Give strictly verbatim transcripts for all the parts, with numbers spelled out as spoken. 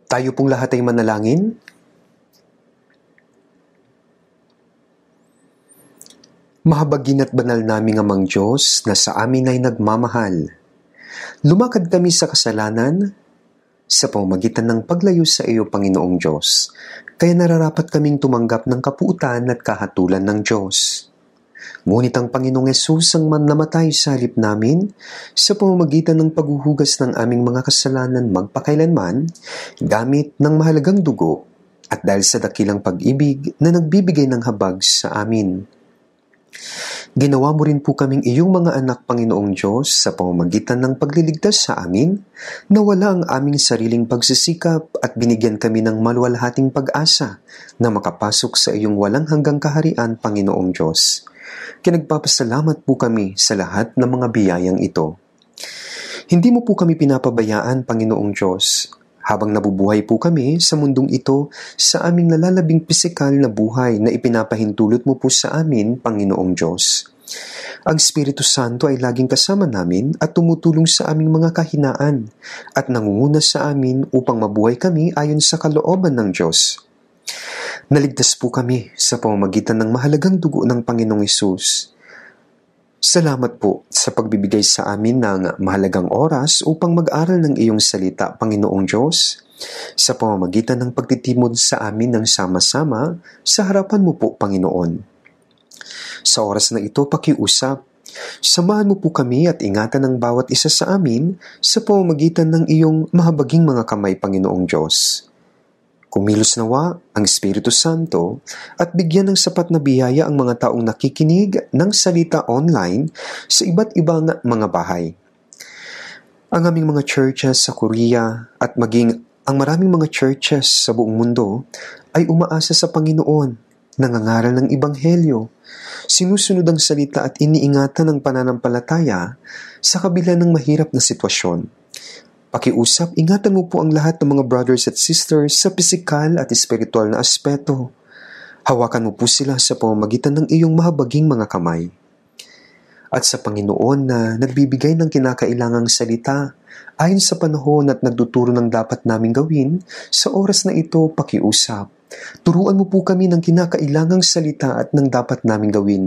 Tayo pong lahat ay manalangin. Mahabagin at banal naming Amang Diyos na sa amin ay nagmamahal. Lumakad kami sa kasalanan sa pamamagitan ng paglayo sa iyo, Panginoong Diyos. Kaya nararapat kaming tumanggap ng kapuutan at kahatulan ng Diyos. Ngunit ang Panginoong Yesus ang man namatay sa halip namin sa pamamagitan ng paghuhugas ng aming mga kasalanan magpakailanman gamit ng mahalagang dugo at dahil sa dakilang pag-ibig na nagbibigay ng habag sa amin. Ginawa mo rin po kaming iyong mga anak, Panginoong Diyos, sa pamamagitan ng pagliligtas sa amin na wala ang aming sariling pagsisikap at binigyan kami ng maluwalhating pag-asa na makapasok sa iyong walang hanggang kaharian, Panginoong Diyos. Kinagpapasalamat po kami sa lahat ng mga biyayang ito. Hindi mo po kami pinapabayaan, Panginoong Diyos, habang nabubuhay po kami sa mundong ito sa aming nalalabing pisikal na buhay na ipinapahintulot mo po sa amin, Panginoong Diyos. Ang Espiritu Santo ay laging kasama namin at tumutulong sa aming mga kahinaan at nangunguna sa amin upang mabuhay kami ayon sa kalooban ng Diyos. Naligtas po kami sa pamamagitan ng mahalagang dugo ng Panginoong Hesus. Salamat po sa pagbibigay sa amin ng mahalagang oras upang mag-aral ng iyong salita, Panginoong Diyos, sa pamamagitan ng pagtitimod sa amin ng sama-sama sa harapan mo po, Panginoon. Sa oras na ito, pakiusap, samahan mo po kami at ingatan ng bawat isa sa amin sa pamamagitan ng iyong mahabaging mga kamay, Panginoong Diyos. Kumilos nawa ang Espiritu Santo at bigyan ng sapat na biyaya ang mga taong nakikinig ng salita online sa iba't ibang mga bahay. Ang aming mga churches sa Korea at maging ang maraming mga churches sa buong mundo ay umaasa sa Panginoon, nangangaral ng Ebanghelyo, sinusunod ang salita at iniingatan ang pananampalataya sa kabila ng mahirap na sitwasyon. Pakiusap, ingatan mo po ang lahat ng mga brothers at sisters sa pisikal at espiritual na aspeto. Hawakan mo po sila sa pamamagitan ng iyong mahabaging mga kamay. At sa Panginoon na nagbibigay ng kinakailangang salita, ayon sa panahon at nagtuturo ng dapat naming gawin, sa oras na ito, pakiusap. Turuan mo po kami ng kinakailangang salita at ng dapat naming gawin.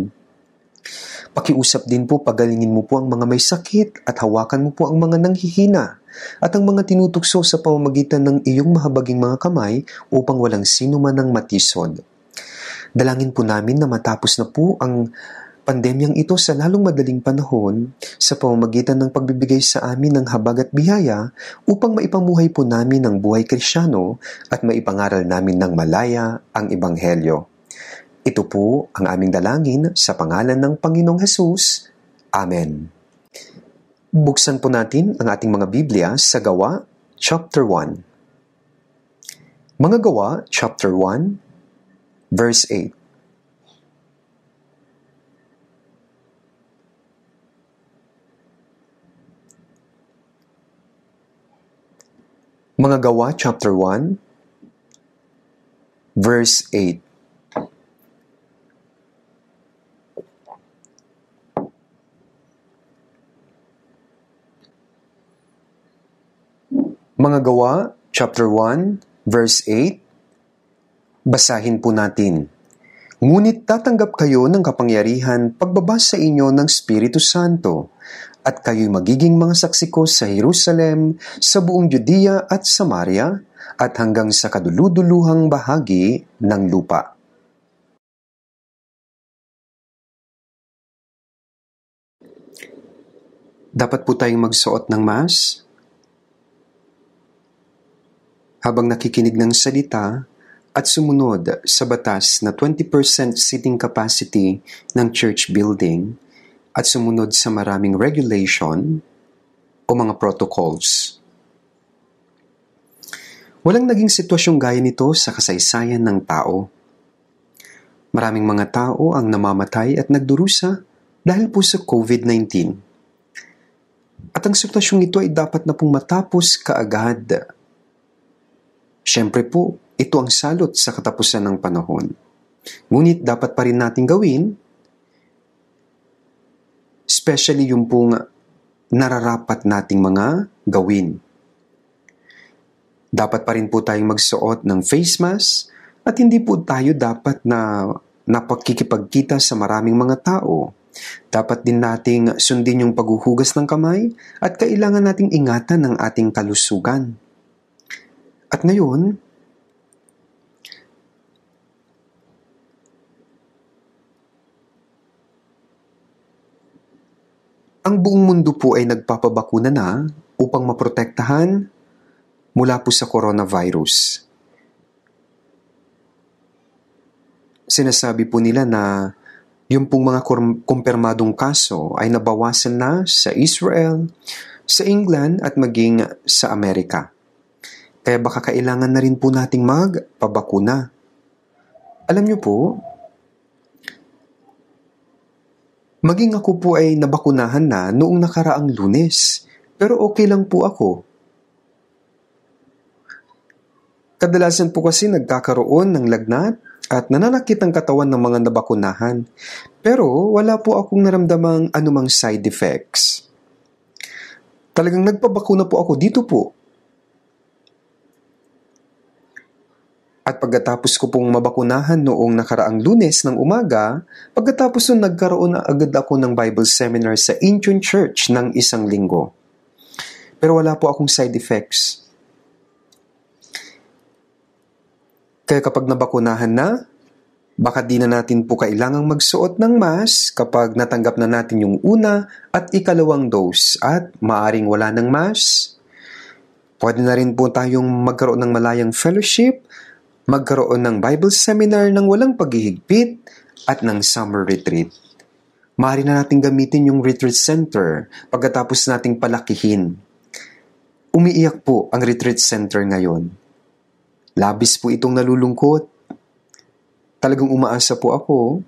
Pakiusap din po, pagalingin mo po ang mga may sakit at hawakan mo po ang mga nanghihina at ang mga tinutukso sa pamamagitan ng iyong mahabaging mga kamay upang walang sino man ang matisod. Dalangin po namin na matapos na po ang pandemyang ito sa lalong madaling panahon sa pamamagitan ng pagbibigay sa amin ng habag at biyaya upang maipamuhay po namin ang buhay Kristyano at maipangaral namin ng malaya ang Ebanghelyo. Ito po ang aming dalangin sa pangalan ng Panginoong Hesus. Amen. Buksan po natin ang ating mga Biblia sa Gawa, chapter one. Mga Gawa, chapter one, verse eight. Mga Gawa, chapter one, verse eight. Mga Gawa, chapter one, verse eight. Basahin po natin. Ngunit tatanggap kayo ng kapangyarihan pagbaba sa inyo ng Espiritu Santo, at kayo'y magiging mga saksi ko sa Jerusalem, sa buong Judea at Samaria, at hanggang sa kaduluduluhang bahagi ng lupa. Dapat po tayong magsuot ng mask habang nakikinig ng salita at sumunod sa batas na twenty percent seating capacity ng church building at sumunod sa maraming regulation o mga protocols. Walang naging sitwasyong gaya nito sa kasaysayan ng tao. Maraming mga tao ang namamatay at nagdurusa dahil po sa covid nineteen. At ang sitwasyong ito ay dapat na pong matapos kaagad. Siyempre po, ito ang salot sa katapusan ng panahon. Ngunit dapat pa rin natin gawin, especially yung pong nararapat nating mga gawin. Dapat pa rin po tayong magsuot ng face mask at hindi po tayo dapat na napakikipagkita sa maraming mga tao. Dapat din nating sundin yung paghuhugas ng kamay at kailangan nating ingatan ang ating kalusugan. At ngayon, ang buong mundo po ay nagpapabakuna na upang maprotektahan mula po sa coronavirus. Sinasabi po nila na yung pong mga kumpirmadong kaso ay nabawasan na sa Israel, sa England at maging sa Amerika. Kaya baka kailangan na rin po nating magpabakuna. Alam niyo po, maging ako po ay nabakunahan na noong nakaraang Lunes, pero okay lang po ako. Kadalasan po kasi nagkakaroon ng lagnat at nananakit ang katawan ng mga nabakunahan. Pero wala po akong naramdamang anumang side effects. Talagang nagpabakuna po ako dito po. At pagkatapos ko pong mabakunahan noong nakaraang Lunes ng umaga, pagkatapos nun nagkaroon na agad ako ng Bible seminar sa Incheon Church ng isang linggo. Pero wala po akong side effects. Kaya kapag nabakunahan na, baka di na natin po kailangang magsuot ng mask kapag natanggap na natin yung una at ikalawang dose at maaring wala ng mask. Pwede na rin po tayong magkaroon ng malayang fellowship, magkaroon ng Bible seminar ng walang paghihigpit at ng summer retreat. Maaari na natin gamitin yung retreat center pagkatapos nating palakihin. Umiiyak po ang retreat center ngayon. Labis po itong nalulungkot. Talagang umaasa po ako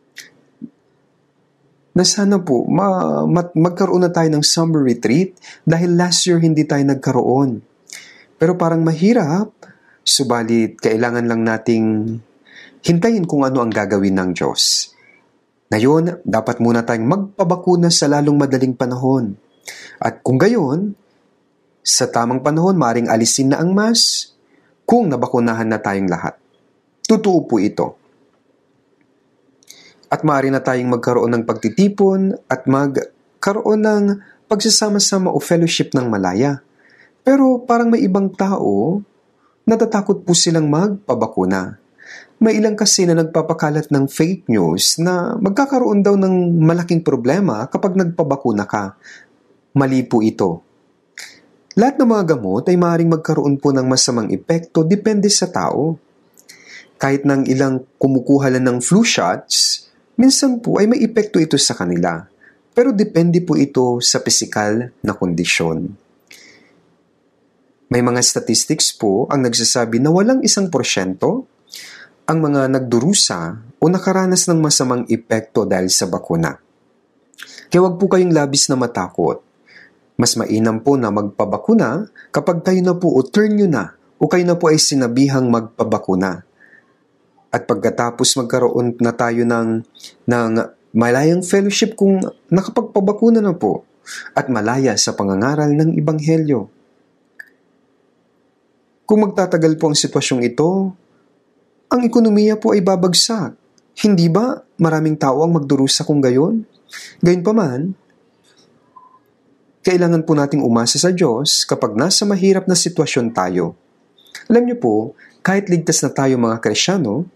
na sana po ma- ma- magkaroon na tayo ng summer retreat dahil last year hindi tayo nagkaroon. Pero parang mahirap, subalit kailangan lang nating hintayin kung ano ang gagawin ng Diyos. Ngayon, dapat muna tayong magpabakuna sa lalong madaling panahon. At kung gayon, sa tamang panahon, maring alisin na ang mask kung nabakunahan na tayong lahat. Totoo po ito. At maaari na tayong magkaroon ng pagtitipon at magkaroon ng pagsasama-sama o fellowship ng malaya. Pero parang may ibang tao, natatakot po silang magpabakuna. May ilang kasi na nagpapakalat ng fake news na magkakaroon daw ng malaking problema kapag nagpabakuna ka. Mali po ito. Lahat ng mga gamot ay maaaring magkaroon po ng masamang epekto depende sa tao. Kahit ng ilang kumukuha lang ng flu shots, minsan po ay may epekto ito sa kanila. Pero depende po ito sa pisikal na kondisyon. May mga statistics po ang nagsasabi na walang isang porsyento ang mga nagdurusa o nakaranas ng masamang epekto dahil sa bakuna. Kaya wag po kayong labis na matakot. Mas mainam po na magpabakuna kapag kayo na po o turn nyo na o kayo na po ay sinabihang magpabakuna. At pagkatapos magkaroon na tayo ng, ng malayang fellowship kung nakapagpabakuna na po at malaya sa pangangaral ng Ebanghelyo. Kung magtatagal po ang sitwasyong ito, ang ekonomiya po ay babagsak. Hindi ba maraming tao ang magdurusa kung gayon? Gayunpaman, kailangan po nating umasa sa Diyos kapag nasa mahirap na sitwasyon tayo. Alam niyo po, kahit ligtas na tayo mga Kristyano,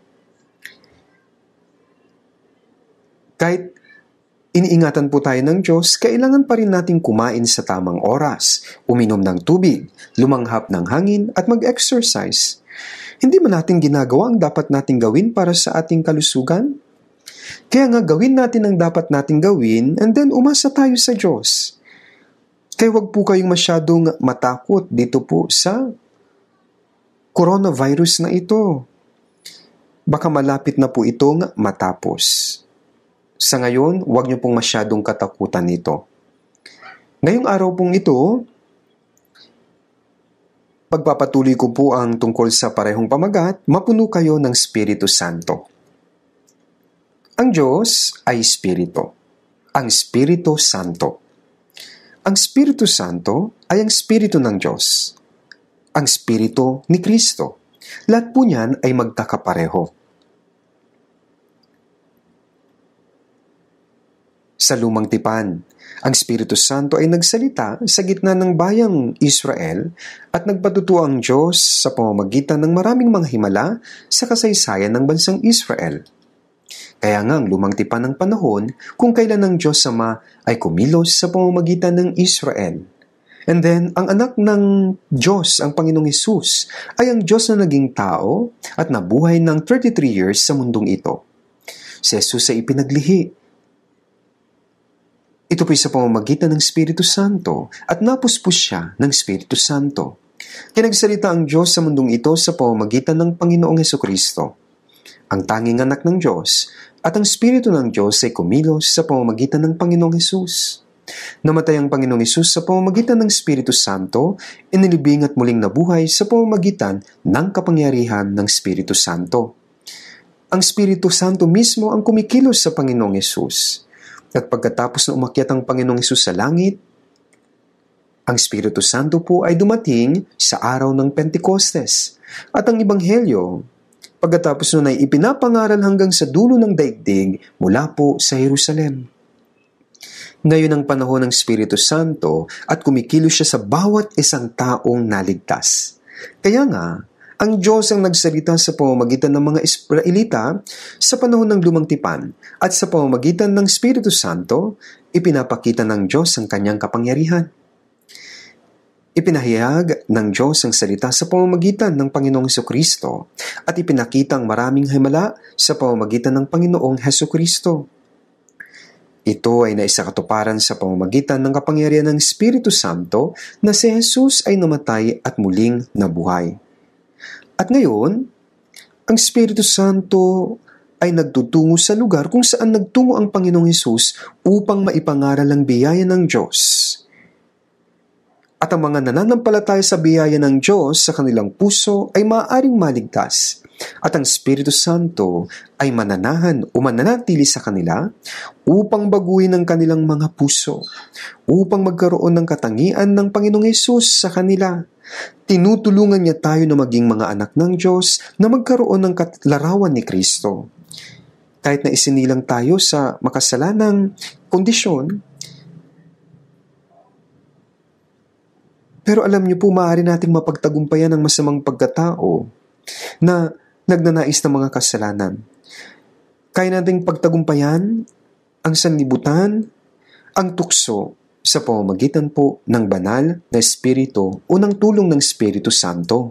kahit iniingatan po tayo ng Diyos, kailangan pa rin nating kumain sa tamang oras, uminom ng tubig, lumanghap ng hangin at mag-exercise. Hindi man natin ginagawa ang dapat nating gawin para sa ating kalusugan? Kaya nga gawin natin ang dapat nating gawin and then umasa tayo sa Diyos. Kaya wag po kayong masyadong matakot dito po sa coronavirus na ito. Baka malapit na po itong matapos. Sa ngayon, wag niyo pong masyadong katakutan nito. Ngayong araw pong ito, pagpapatuloy ko po ang tungkol sa parehong pamagat, mapuno kayo ng Espiritu Santo. Ang Diyos ay Espiritu. Ang Espiritu Santo. Ang Espiritu Santo ay ang Espiritu ng Diyos. ang Espiritu ni Kristo. Lahat po niyan ay magkakapareho. Sa Lumang Tipan, ang Espiritu Santo ay nagsalita sa gitna ng bayang Israel at nagpatutuo ang Diyos sa pamamagitan ng maraming mga himala sa kasaysayan ng bansang Israel. Kaya nga ang Lumang Tipan ng panahon kung kailan ang Diyos Ama ay kumilos sa pamamagitan ng Israel. And then, ang anak ng Diyos, ang Panginoong Hesus, ay ang Diyos na naging tao at nabuhay ng thirty-three years sa mundong ito. Si Hesus ay ipinaglihi. Ito po sa pamamagitan ng Espiritu Santo at napuspos siya ng Espiritu Santo. Kinagsalita ang Diyos sa mundong ito sa pamamagitan ng Panginoong Hesukristo, ang tanging anak ng Diyos, at ang Espiritu ng Diyos ay kumilos sa pamamagitan ng Panginoong Hesus. Namatay ang Panginoong Hesus sa pamamagitan ng Espiritu Santo, inilibing at muling nabuhay sa pamamagitan ng kapangyarihan ng Espiritu Santo. Ang Espiritu Santo mismo ang kumikilos sa Panginoong Hesus. At pagkatapos na umakyat ang Panginoong Hesus sa langit, ang Espiritu Santo po ay dumating sa araw ng Pentecostes. At ang Ebanghelyo, pagkatapos nun ay ipinapangaral hanggang sa dulo ng daigdig mula po sa Jerusalem. Ngayon ang panahon ng Espiritu Santo at kumikilos siya sa bawat isang taong naligtas. Kaya nga, ang Diyos ang nagsalita sa pamamagitan ng mga Israelita sa panahon ng Lumang Tipan at sa pamamagitan ng Espiritu Santo, ipinapakita ng Diyos ang kanyang kapangyarihan. Ipinahayag ng Diyos ang salita sa pamamagitan ng Panginoong Hesukristo at ipinakita ang maraming himala sa pamamagitan ng Panginoong Hesukristo. Ito ay naisakatuparan sa pamamagitan ng kapangyarihan ng Espiritu Santo na si Jesus ay namatay at muling nabuhay. At ngayon, ang Espiritu Santo ay nagtutungo sa lugar kung saan nagtungo ang Panginoong Hesus upang maipangaral ang biyaya ng Diyos. At ang mga nananampalataya sa biyaya ng Diyos sa kanilang puso ay maaaring maligtas. At ang Espiritu Santo ay mananahan o mananatili sa kanila upang baguhin ang kanilang mga puso, upang magkaroon ng katangian ng Panginoong Hesus sa kanila. Tinutulungan niya tayo na maging mga anak ng Diyos na magkaroon ng larawan ni Kristo. Kahit na isinilang tayo sa makasalanang kondisyon, pero alam niyo po, maaari nating mapagtagumpayan ang masamang pagkatao na nagnanais ng mga kasalanan. Kaya nating pagtagumpayan ang sanlibutan, ang tukso, sa pamamagitan po ng banal na Espiritu o ng tulong ng Espiritu Santo.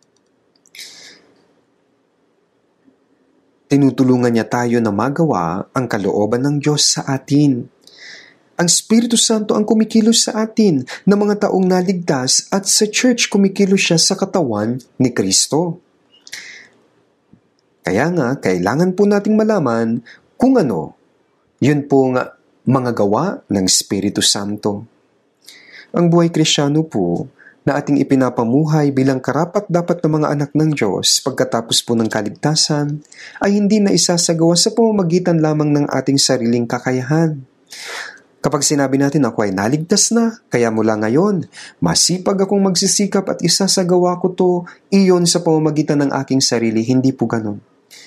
Tinutulungan niya tayo na magawa ang kalooban ng Diyos sa atin. Ang Espiritu Santo ang kumikilos sa atin na mga taong naligtas at sa church kumikilos siya sa katawan ni Kristo. Kaya nga, kailangan po nating malaman kung ano, yun po nga mga gawa ng Espiritu Santo. Ang buhay Kristiyano po na ating ipinapamuhay bilang karapat-dapat na mga anak ng Diyos pagkatapos po ng kaligtasan ay hindi na isasagawa sa pamamagitan lamang ng ating sariling kakayahan. Kapag sinabi natin ako ay naligtas na, kaya mula ngayon, masipag akong magsisikap at isasagawa ko to, iyon sa pamamagitan ng aking sarili, hindi po ganun.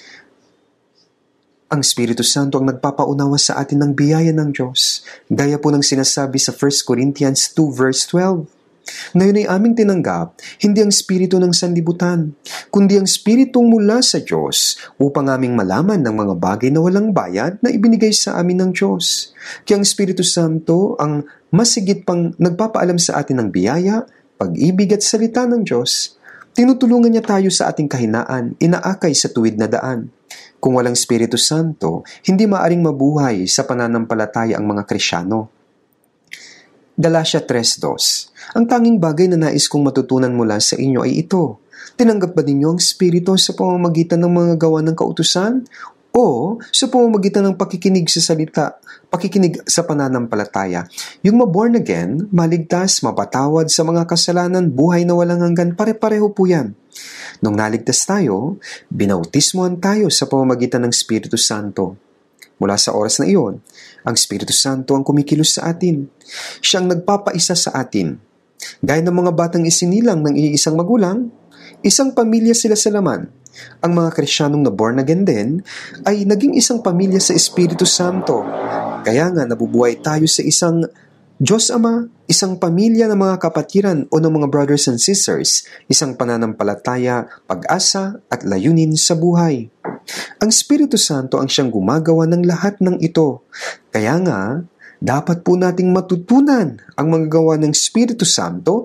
Ang Espiritu Santo ang nagpapaunawa sa atin ng biyaya ng Diyos. Gaya po ng sinasabi sa First Corinthians two verse twelve. Ngayon ay aming tinanggap, hindi ang Espiritu ng sanlibutan, kundi ang Espiritu mula sa Diyos upang aming malaman ng mga bagay na walang bayad na ibinigay sa amin ng Diyos. Kaya ang Espiritu Santo ang masigit pang nagpapaalam sa atin ng biyaya, pag-ibig at salita ng Diyos. Tinutulungan niya tayo sa ating kahinaan, inaakay sa tuwid na daan. Kung walang Espiritu Santo, hindi maaring mabuhay sa pananampalataya ang mga Kristiyano. Galatia three two. Ang tanging bagay na nais kong matutunan mula sa inyo ay ito. Tinanggap ba ninyo ang Espiritu sa pamamagitan ng mga gawa ng kautusan? O sa pamamagitan ng pakikinig sa salita, pakikinig sa pananampalataya? Yung ma-born again, maligtas, mapatawad sa mga kasalanan, buhay na walang hanggan, pare-pareho po yan. Nung naligtas tayo, binautismuhan tayo sa pamamagitan ng Espiritu Santo. Mula sa oras na iyon, ang Espiritu Santo ang kumikilos sa atin. Siyang nagpapaisa sa atin. Gaya ng mga batang isinilang ng iisang magulang, isang pamilya sila sa laman. Ang mga Krisyanong na born again din ay naging isang pamilya sa Espiritu Santo. Kaya nga nabubuhay tayo sa isang Diyos Ama, isang pamilya ng mga kapatiran o ng mga brothers and sisters, isang pananampalataya, pag-asa at layunin sa buhay. Ang Espiritu Santo ang siyang gumagawa ng lahat ng ito. Kaya nga, dapat po nating matutunan ang mga gawa ng Espiritu Santo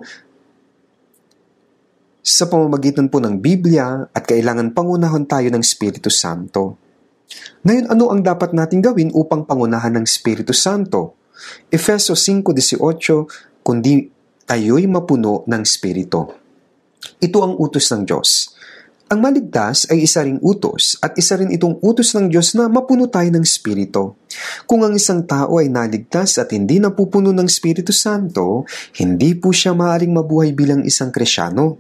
sa pamamagitan po ng Biblia at kailangan pangunahan tayo ng Espiritu Santo. Ngayon, ano ang dapat nating gawin upang pangunahan ng Espiritu Santo? Efeso five eighteen, kundi tayo'y mapuno ng Espiritu. Ito ang utos ng Diyos. Ang maligtas ay isa ring utos at isa rin itong utos ng Diyos na mapuno tayo ng Espiritu. Kung ang isang tao ay naligtas at hindi napupuno ng Espiritu Santo, hindi po siya maaaring mabuhay bilang isang Krisyano.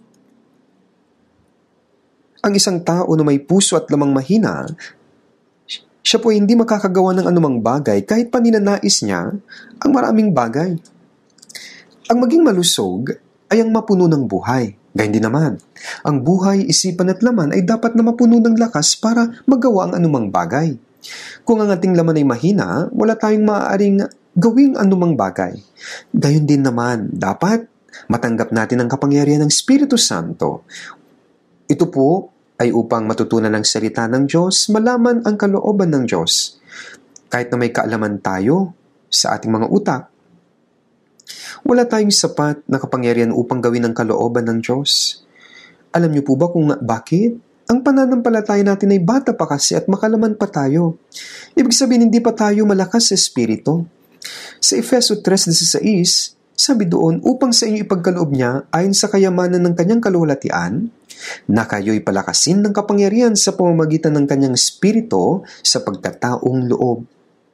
Ang isang tao na may puso at lamang mahina, siya po hindi makakagawa ng anumang bagay kahit pa ninanais niya ang maraming bagay. Ang maging malusog ay ang mapuno ng buhay. Gayun din naman, ang buhay, isipan at laman ay dapat na mapuno ng lakas para magawa ang anumang bagay. Kung ang ating laman ay mahina, wala tayong maaaring gawing anumang bagay. Gayun din naman, dapat matanggap natin ang kapangyarihan ng Espiritu Santo. Ito po ay upang matutunan ng salita ng Diyos, malaman ang kalooban ng Diyos. Kahit na may kaalaman tayo sa ating mga utak, wala tayong sapat na kapangyarihan upang gawin ang kalooban ng Diyos. Alam niyo po ba kung bakit? Ang pananampalataya natin ay bata pa kasi at makalaman pa tayo. Ibig sabihin, hindi pa tayo malakas sa Espiritu. Sa Efeso three sixteen, sabi doon, upang sa inyo ipagkaloob niya, ayon sa kayamanan ng kanyang kaluwalhatian, na kayo'y palakasin ng kapangyarihan sa pamamagitan ng kanyang Espiritu sa pagkataong loob.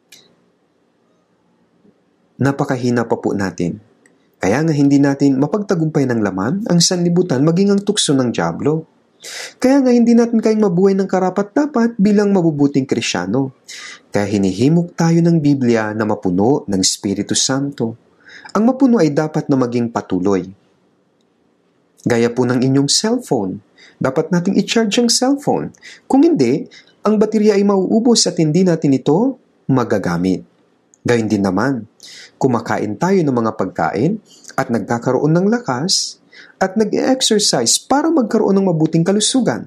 Napakahina pa po natin. Kaya nga hindi natin mapagtagumpay ng laman ang sanlibutan maging ang tukso ng dyablo. Kaya nga hindi natin kayang mabuhay ng karapat-dapat bilang mabubuting Krisyano. Kaya hinihimok tayo ng Biblia na mapuno ng Espiritu Santo. Ang mapuno ay dapat na maging patuloy. Gaya po ng inyong cellphone. Dapat nating i-charge ang cellphone. Kung hindi, ang baterya ay mauubos at hindi natin ito magagamit. Gayun din naman, kumakain tayo ng mga pagkain at nagkakaroon ng lakas at nag-exercise para magkaroon ng mabuting kalusugan.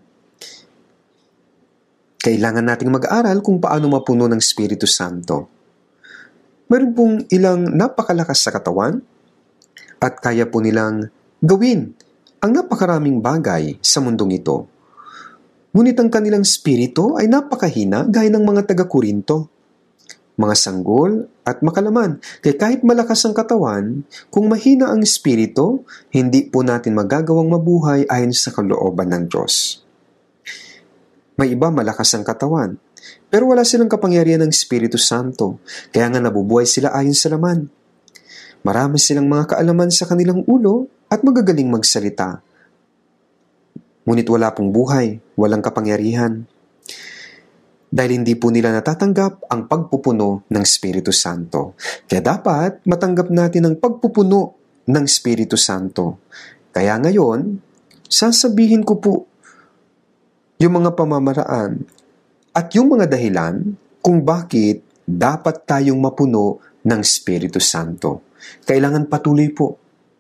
Kailangan nating mag-aral kung paano mapuno ng Espiritu Santo. Meron pong ilang napakalakas sa katawan at kaya po nilang gawin ang napakaraming bagay sa mundong ito. Ngunit ang kanilang spirito ay napakahina gaya ng mga taga-Korinto, mga sanggol at makalaman. Kaya kahit malakas ang katawan, kung mahina ang spirito, hindi po natin magagawang mabuhay ayon sa kalooban ng Diyos. May iba malakas ang katawan, pero wala silang kapangyarihan ng Espiritu Santo, kaya nga nabubuhay sila ayon sa laman. Marami silang mga kaalaman sa kanilang ulo at magagaling magsalita. Ngunit wala pong buhay, walang kapangyarihan. Dahil hindi po nila natatanggap ang pagpupuno ng Espiritu Santo. Kaya dapat matanggap natin ang pagpupuno ng Espiritu Santo. Kaya ngayon, sasabihin ko po yung mga pamamaraan at yung mga dahilan kung bakit dapat tayong mapuno ng Espiritu Santo. Kailangan patuloy po.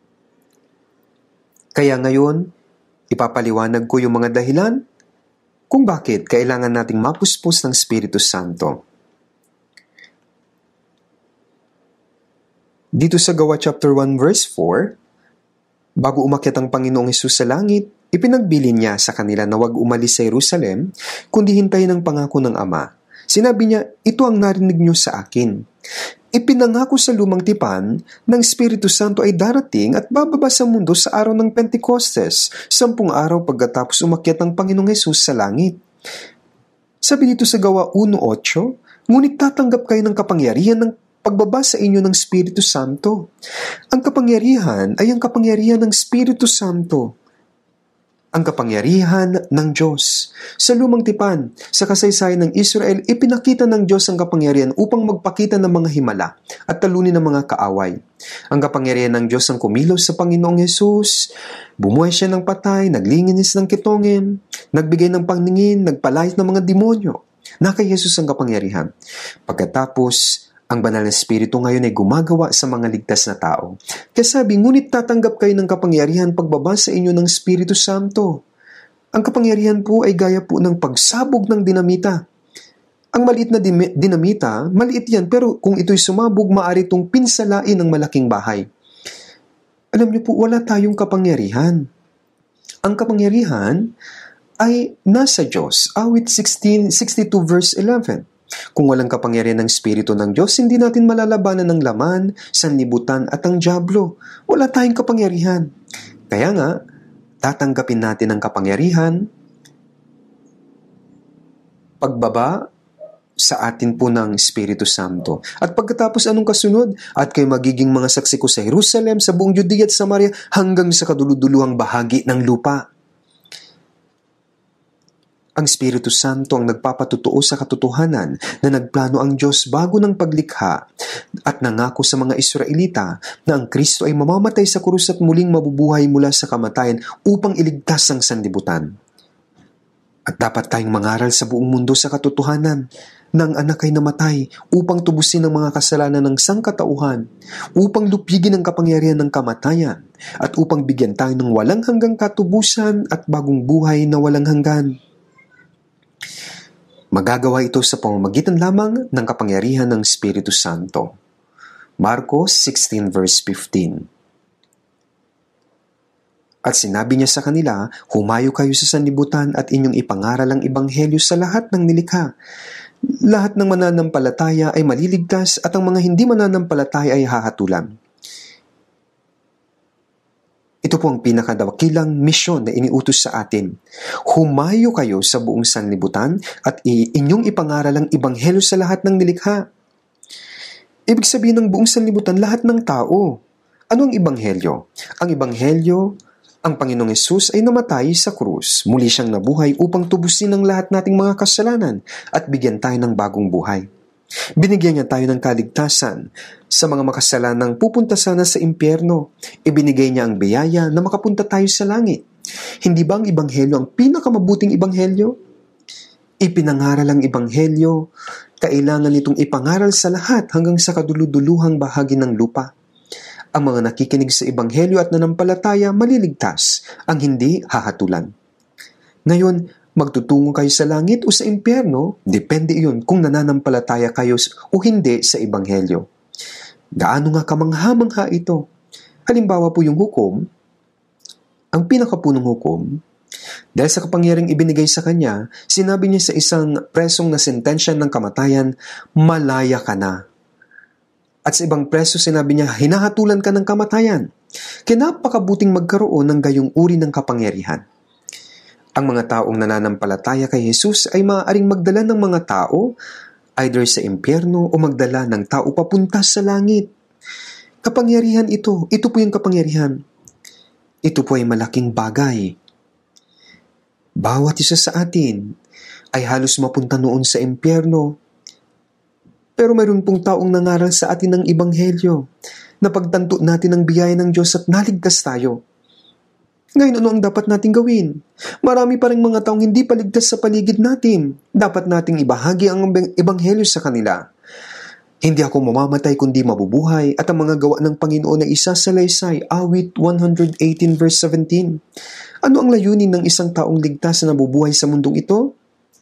Kaya ngayon, ipapaliwanag ko yung mga dahilan kung bakit kailangan nating mapuspos ng Espiritu Santo. Dito sa Gawa chapter one verse four, bago umakyat ang Panginoong Hesus sa langit, ipinagbilin niya sa kanila na huwag umalis sa Jerusalem, kundi hintayin ang pangako ng Ama. Sinabi niya, ito ang narinig niyo sa akin. Ipinangako sa lumang tipan ng Espiritu Santo ay darating at bababa sa mundo sa araw ng Pentecostes, sampung araw pagkatapos umakyat ang Panginoong Hesus sa langit. Sabi dito sa Gawa one eight, ngunit tatanggap kayo ng kapangyarihan ng pagbaba sa inyo ng Espiritu Santo. Ang kapangyarihan ay ang kapangyarihan ng Espiritu Santo. ang kapangyarihan ng Diyos. Sa lumang tipan, sa kasaysayan ng Israel, ipinakita ng Diyos ang kapangyarihan upang magpakita ng mga himala at talunin ng mga kaaway. Ang kapangyarihan ng Diyos ang kumilos sa Panginoong Hesus. Bumuhay siya ng patay, naglinis ng kitongin, nagbigay ng pangningin, nagpalayas ng mga demonyo. Na kay Jesus ang kapangyarihan. Pagkatapos, ang banal na Espiritu ngayon ay gumagawa sa mga ligtas na tao. Kaya sabi, ngunit tatanggap kayo ng kapangyarihan pagbaba sa inyo ng Espiritu Santo. Ang kapangyarihan po ay gaya po ng pagsabog ng dinamita. Ang maliit na dim- dinamita, maliit yan, pero kung ito'y sumabog, maaari itong pinsalain ng malaking bahay. Alam niyo po, wala tayong kapangyarihan. Ang kapangyarihan ay nasa Diyos. Awit sixteen sixty-two verse eleven. Kung walang kapangyarihan ng Espiritu ng Diyos, hindi natin malalabanan ng laman, sanlibutan at ang dyablo. Wala tayong kapangyarihan. Kaya nga, tatanggapin natin ang kapangyarihan pagbaba sa atin po ng Espiritu Santo. At pagkatapos anong kasunod? At kayo magiging mga saksi ko sa Jerusalem, sa buong Judea at Samaria, hanggang sa kaduluduluhang bahagi ng lupa. Ang Espiritu Santo ang nagpapatutuo sa katotohanan na nagplano ang Diyos bago ng paglikha at nangako sa mga Israelita na ang Kristo ay mamamatay sa krus at muling mabubuhay mula sa kamatayan upang iligtas ang sanlibutan. At dapat tayong mangaral sa buong mundo sa katotohanan na ang anak ay namatay upang tubusin ang mga kasalanan ng sangkatauhan, upang lupigin ang kapangyarihan ng kamatayan, at upang bigyan tayo ng walang hanggang katubusan at bagong buhay na walang hanggan. Magagawa ito sa pamamagitan lamang ng kapangyarihan ng Espiritu Santo. Marcos sixteen verse fifteen. At sinabi niya sa kanila, humayo kayo sa sanlibutan at inyong ipangaral ang ebanghelyo sa lahat ng nilikha. Lahat ng mananampalataya ay maliligtas at ang mga hindi mananampalataya ay hahatulan. Ito po ang pinakadakilang misyon na iniutos sa atin. Humayo kayo sa buong sanlibutan at inyong ipangaral ang ebanghelyo sa lahat ng nilikha. Ibig sabihin ng buong sanlibutan, lahat ng tao. Ano ang ebanghelyo? Ang ebanghelyo, ang Panginoong Hesus ay namatay sa krus. Muli siyang nabuhay upang tubusin ang lahat nating mga kasalanan at bigyan tayo ng bagong buhay. Binigyan niya tayo ng kaligtasan sa mga makasalanang pupunta sana sa impyerno. Ibinigay niya ang biyaya na makapunta tayo sa langit. Hindi ba ang ebanghelyo ang pinakamabuting ebanghelyo? Ipinangaral ang ebanghelyo, kailangan itong ipangaral sa lahat hanggang sa kaduluduluhang bahagi ng lupa. Ang mga nakikinig sa ebanghelyo at nanampalataya maliligtas, ang hindi hahatulan. Ngayon, magtutungo kayo sa langit o sa impyerno, depende iyon kung nananampalataya kayo o hindi sa ebanghelyo. Gaano nga kamangha-mangha ito? Halimbawa po yung hukom, ang pinakapunong hukom, dahil sa kapangyarihang ibinigay sa kanya, sinabi niya sa isang presong na sentensya ng kamatayan, malaya ka na. At sa ibang preso sinabi niya, hinahatulan ka ng kamatayan. Kaya napakabuting magkaroon ng gayong uri ng kapangyarihan. Ang mga taong nananampalataya kay Jesus ay maaaring magdala ng mga tao either sa impyerno o magdala ng tao papunta sa langit. Kapangyarihan ito. Ito po yung kapangyarihan. Ito po ay malaking bagay. Bawat isa sa atin ay halos mapunta noon sa impyerno. Pero mayroon pong taong nangaral sa atin ng ebanghelyo na pagtanto natin ang biyaya ng Diyos at naligtas tayo. Ngayon, ano ang dapat nating gawin? Marami pa rin mga taong hindi paligtas sa paligid natin. Dapat nating ibahagi ang ebanghelyo sa kanila. Hindi ako mamamatay kundi mabubuhay at ang mga gawa ng Panginoon ay isasalaysay. Awit one eighteen verse seventeen. Ano ang layunin ng isang taong ligtas na nabubuhay sa mundong ito?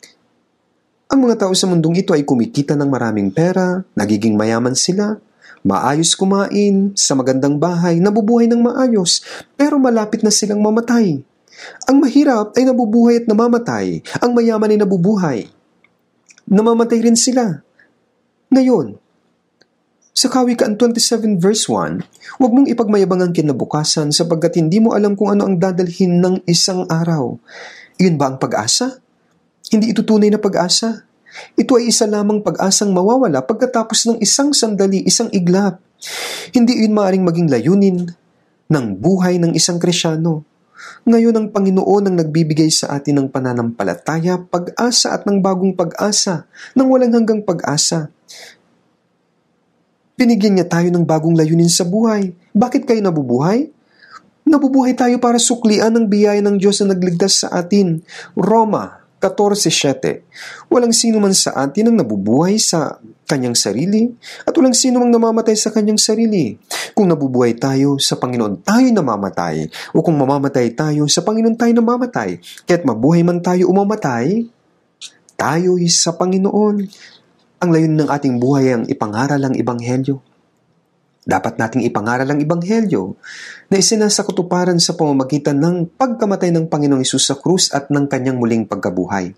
Ang mga tao sa mundong ito ay kumikita ng maraming pera, nagiging mayaman sila, maayos kumain, sa magandang bahay, nabubuhay ng maayos, pero malapit na silang mamatay. Ang mahirap ay nabubuhay at namamatay. Ang mayaman ay nabubuhay. Namamatay rin sila. Ngayon, sa Kawikaan twenty-seven verse one, huwag mong ipagmayabang ang kinabukasan sapagkat hindi mo alam kung ano ang dadalhin ng isang araw. Iyon ba ang pag-asa? Hindi ito tunay na pag-asa. Ito ay isa lamang pag-asang mawawala pagkatapos ng isang sandali, isang iglap. Hindi iyon maaaring maging layunin ng buhay ng isang Kristyano. Ngayon ang Panginoon ang nagbibigay sa atin ng pananampalataya, pag-asa at ng bagong pag-asa, ng walang hanggang pag-asa. Binigyan niya tayo ng bagong layunin sa buhay. Bakit kayo nabubuhay? Nabubuhay tayo para suklian ang biyaya ng Diyos na nagligtas sa atin. Roma fourteen seven. Walang sino man sa atin ang nabubuhay sa kanyang sarili at walang sino mang namamatay sa kanyang sarili. Kung nabubuhay tayo, sa Panginoon tayo namamatay. O kung mamamatay tayo, sa Panginoon tayo namamatay. Kaya't mabuhay man tayo o mamatay, tayo'y sa Panginoon. Ang layunin ng ating buhay ang ipangaral ang Ebanghelyo. Dapat nating ipangaral ang Ebanghelyo na isinasakatuparan sa pamamagitan ng pagkamatay ng Panginoong Hesus sa krus at ng kanyang muling pagkabuhay.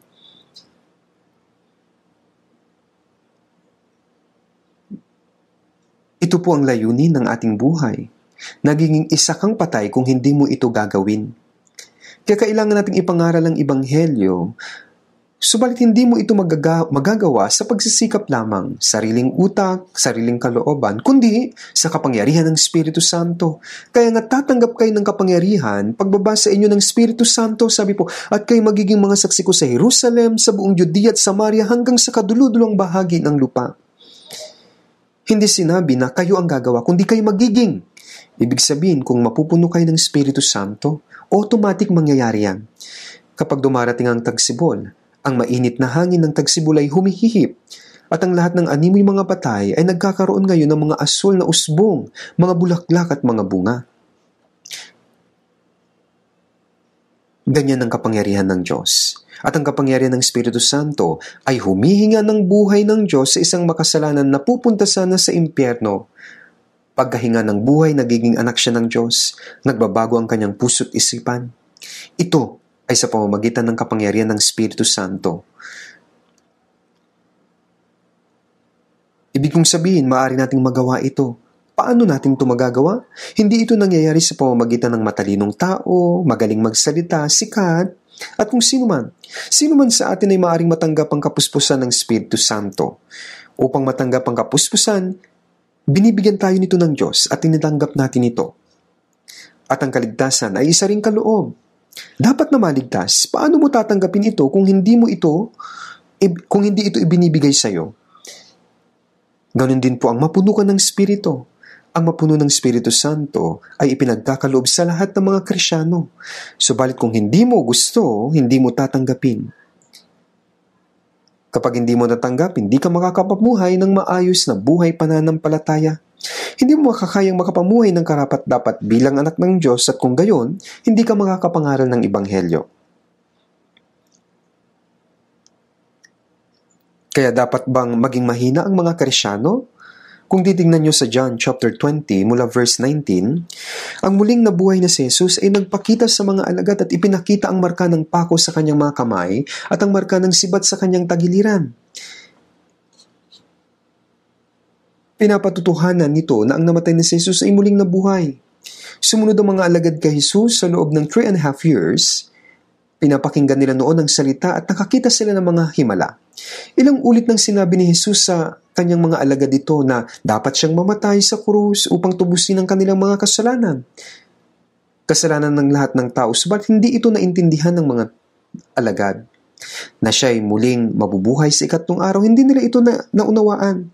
Ito po ang layunin ng ating buhay. Nagiging isa kang patay kung hindi mo ito gagawin. Kaya kailangan nating ipangaral ang Ebanghelyo, subalit hindi mo ito magaga- magagawa sa pagsisikap lamang, sariling utak, sariling kalooban, kundi sa kapangyarihan ng Espiritu Santo. Kaya nga tatanggap kayo ng kapangyarihan, pagbabasa inyo ng Espiritu Santo, sabi po, at kayo magiging mga saksi ko sa Jerusalem, sa buong Judea at Samaria, hanggang sa kaduludulong bahagi ng lupa. Hindi sinabi na kayo ang gagawa, kundi kayo magiging. Ibig sabihin, kung mapupuno kayo ng Espiritu Santo, automatic mangyayari yan. Kapag dumarating ang tagsibol, ang mainit na hangin ng tagsibol ay humihihip at ang lahat ng animoy mga patay ay nagkakaroon ngayon ng mga asul na usbong, mga bulaklak at mga bunga. Ganyan ang kapangyarihan ng Diyos. At ang kapangyarihan ng Espiritu Santo ay humihinga ng buhay ng Diyos sa isang makasalanan na pupunta sana sa impyerno. Pagkahinga ng buhay, nagiging anak siya ng Diyos, nagbabago ang kanyang puso't isipan. Ito ay sa pamamagitan ng kapangyarihan ng Espiritu Santo. Ibig kong sabihin, maaari nating magawa ito. Paano natin ito magagawa? Hindi ito nangyayari sa pamamagitan ng matalinong tao, magaling magsalita, sikat, at kung sino man. Sino man sa atin ay maaaring matanggap ang kapuspusan ng Espiritu Santo. Upang matanggap ang kapuspusan, binibigyan tayo nito ng Diyos at tinitanggap natin ito. At ang kaligtasan ay isa ring kaloob. Dapat na maligtas. Paano mo tatanggapin ito kung hindi mo ito, kung hindi ito ibinibigay sa iyo? Ganon din po ang mapuno ka ng Espiritu. Ang mapuno ng Espiritu Santo ay ipinagkakaloob sa lahat ng mga Kristyano. Subalit kung hindi mo gusto, hindi mo tatanggapin. Kapag hindi mo natanggap, hindi ka makakapamuhay ng maayos na buhay pananampalataya. Hindi mo makakayang makapamuhay ng karapat-dapat bilang anak ng Diyos at kung gayon, hindi ka makakapangaral ng Ebanghelyo. Kaya dapat bang maging mahina ang mga Kristyano? Kung titingnan nyo sa John chapter twenty mula verse nineteen, ang muling nabuhay na si Jesus ay nagpakita sa mga alagad at ipinakita ang marka ng pako sa kanyang mga kamay at ang marka ng sibat sa kanyang tagiliran. Pinapatutuhanan nito na ang namatay na si Jesus ay muling nabuhay. Sumunod ang mga alagad kay Jesus sa loob ng three and a half years. Pinapakinggan nila noon ang salita at nakakita sila ng mga himala. Ilang ulit nang sinabi ni Jesus sa kanyang mga alagad dito na dapat siyang mamatay sa krus upang tubusin ang kanilang mga kasalanan. Kasalanan ng lahat ng tao, subalit hindi ito naintindihan ng mga alagad. Na siya ay muling mabubuhay sa ikatlong araw, hindi nila ito na naunawaan.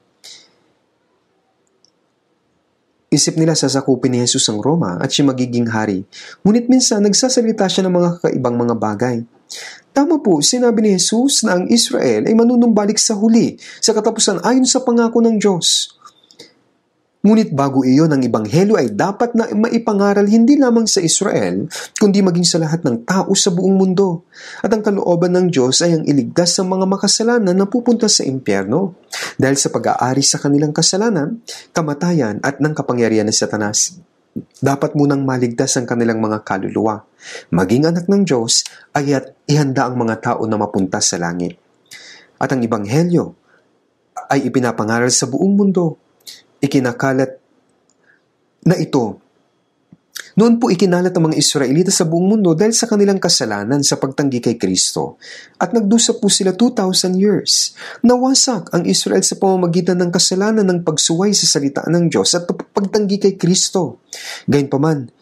Isip nila sasakupin ni Jesus ang Roma at siya magiging hari. Ngunit minsan nagsasalita siya ng mga kakaibang mga bagay. Tama po, sinabi ni Jesus na ang Israel ay manunumbalik sa huli, sa katapusan ayon sa pangako ng Diyos. Ngunit bago iyon, ang Ebanghelyo ay dapat na maipangaral hindi lamang sa Israel, kundi maging sa lahat ng tao sa buong mundo. At ang kalooban ng Diyos ay ang iligtas sa mga makasalanan na pupunta sa impyerno, dahil sa pag-aari sa kanilang kasalanan, kamatayan at ng kapangyarihan ng Satanas. Dapat munang maligtas ang kanilang mga kaluluwa. Maging anak ng Diyos ay at ihanda ang mga tao na mapunta sa langit. At ang Ebanghelyo ay ipinapangaral sa buong mundo. Ikinakalat na ito. Noon po ikinalat ang mga Israelita sa buong mundo dahil sa kanilang kasalanan sa pagtanggi kay Kristo. At nagdusa po sila two thousand years. Nawasak ang Israel sa pamamagitan ng kasalanan ng pagsuway sa salita ng Diyos at pagtanggi kay Kristo. Gayunpaman,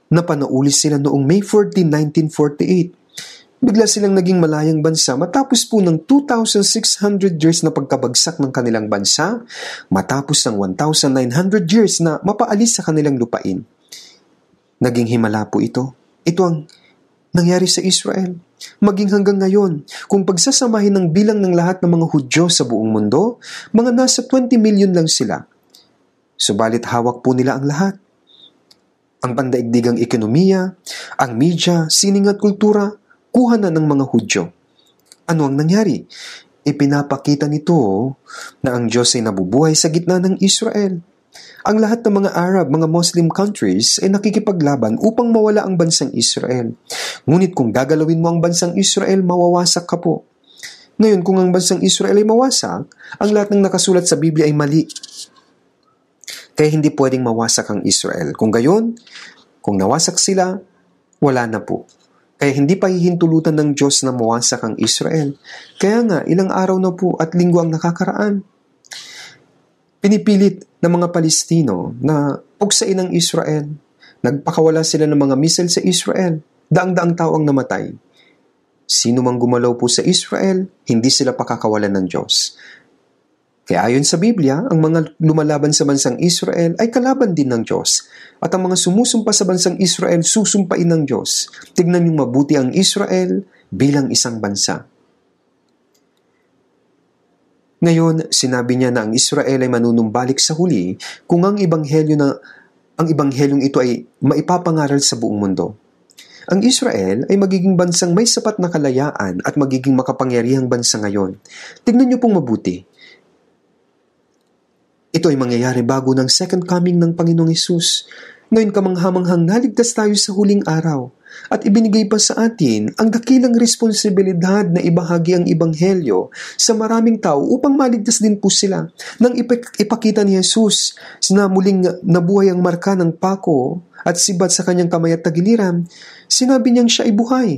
Napanauli sila noong May fourteenth, nineteen forty-eight. Bigla silang naging malayang bansa matapos po ng two thousand six hundred years na pagkabagsak ng kanilang bansa, matapos ng one thousand nine hundred years na mapaalis sa kanilang lupain. Naging himala po ito. Ito ang nangyari sa Israel. Maging hanggang ngayon, kung pagsasamahin ng bilang ng lahat ng mga Hudyo sa buong mundo, mga nasa twenty million lang sila. Subalit hawak po nila ang lahat. Ang pandaigdigang ekonomiya, ang media, sining at kultura, kuha na ng mga Hudyo. Ano ang nangyari? Ipinapakita nito na ang Diyos ay nabubuhay sa gitna ng Israel. Ang lahat ng mga Arab, mga Muslim countries ay nakikipaglaban upang mawala ang bansang Israel. Ngunit kung gagalawin mo ang bansang Israel, mawawasak ka po. Ngayon, kung ang bansang Israel ay mawasak, ang lahat ng nakasulat sa Biblia ay mali. Kaya hindi pwedeng mawasak ang Israel. Kung gayon, kung nawasak sila, wala na po. Kaya hindi pa hihintulutan ng Diyos na mawasak ang Israel. Kaya nga, ilang araw na po at linggo ang nakakaraan. Pinipilit ng mga Palestino na puksain ang Israel. Nagpakawala sila ng mga missile sa Israel. Daang-daang tao ang namatay. Sino mang gumalaw po sa Israel, hindi sila pakakawalan ng Diyos. Kaya ayon sa Biblia, ang mga lumalaban sa bansang Israel ay kalaban din ng Diyos. At ang mga sumusumpa sa bansang Israel, susumpain ng Diyos. Tignan niyong mabuti ang Israel bilang isang bansa. Ngayon, sinabi niya na ang Israel ay manunumbalik sa huli kung ang ebanghelyo na ang ebanghelyong ito ay maipapangaral sa buong mundo. Ang Israel ay magiging bansang may sapat na kalayaan at magiging makapangyarihang bansa ngayon. Tignan niyo pong mabuti. Ito ay mangyayari bago ng second coming ng Panginoong Hesus. Ngayon kamanghamanghang naligtas tayo sa huling araw at ibinigay pa sa atin ang dakilang responsibilidad na ibahagi ang Ebanghelyo sa maraming tao upang maligtas din po sila. Nang ipakita ni Hesus na muling nabuhay ang marka ng pako at sibat sa kanyang kamay at tagiliran, sinabi niyang siya ay buhay.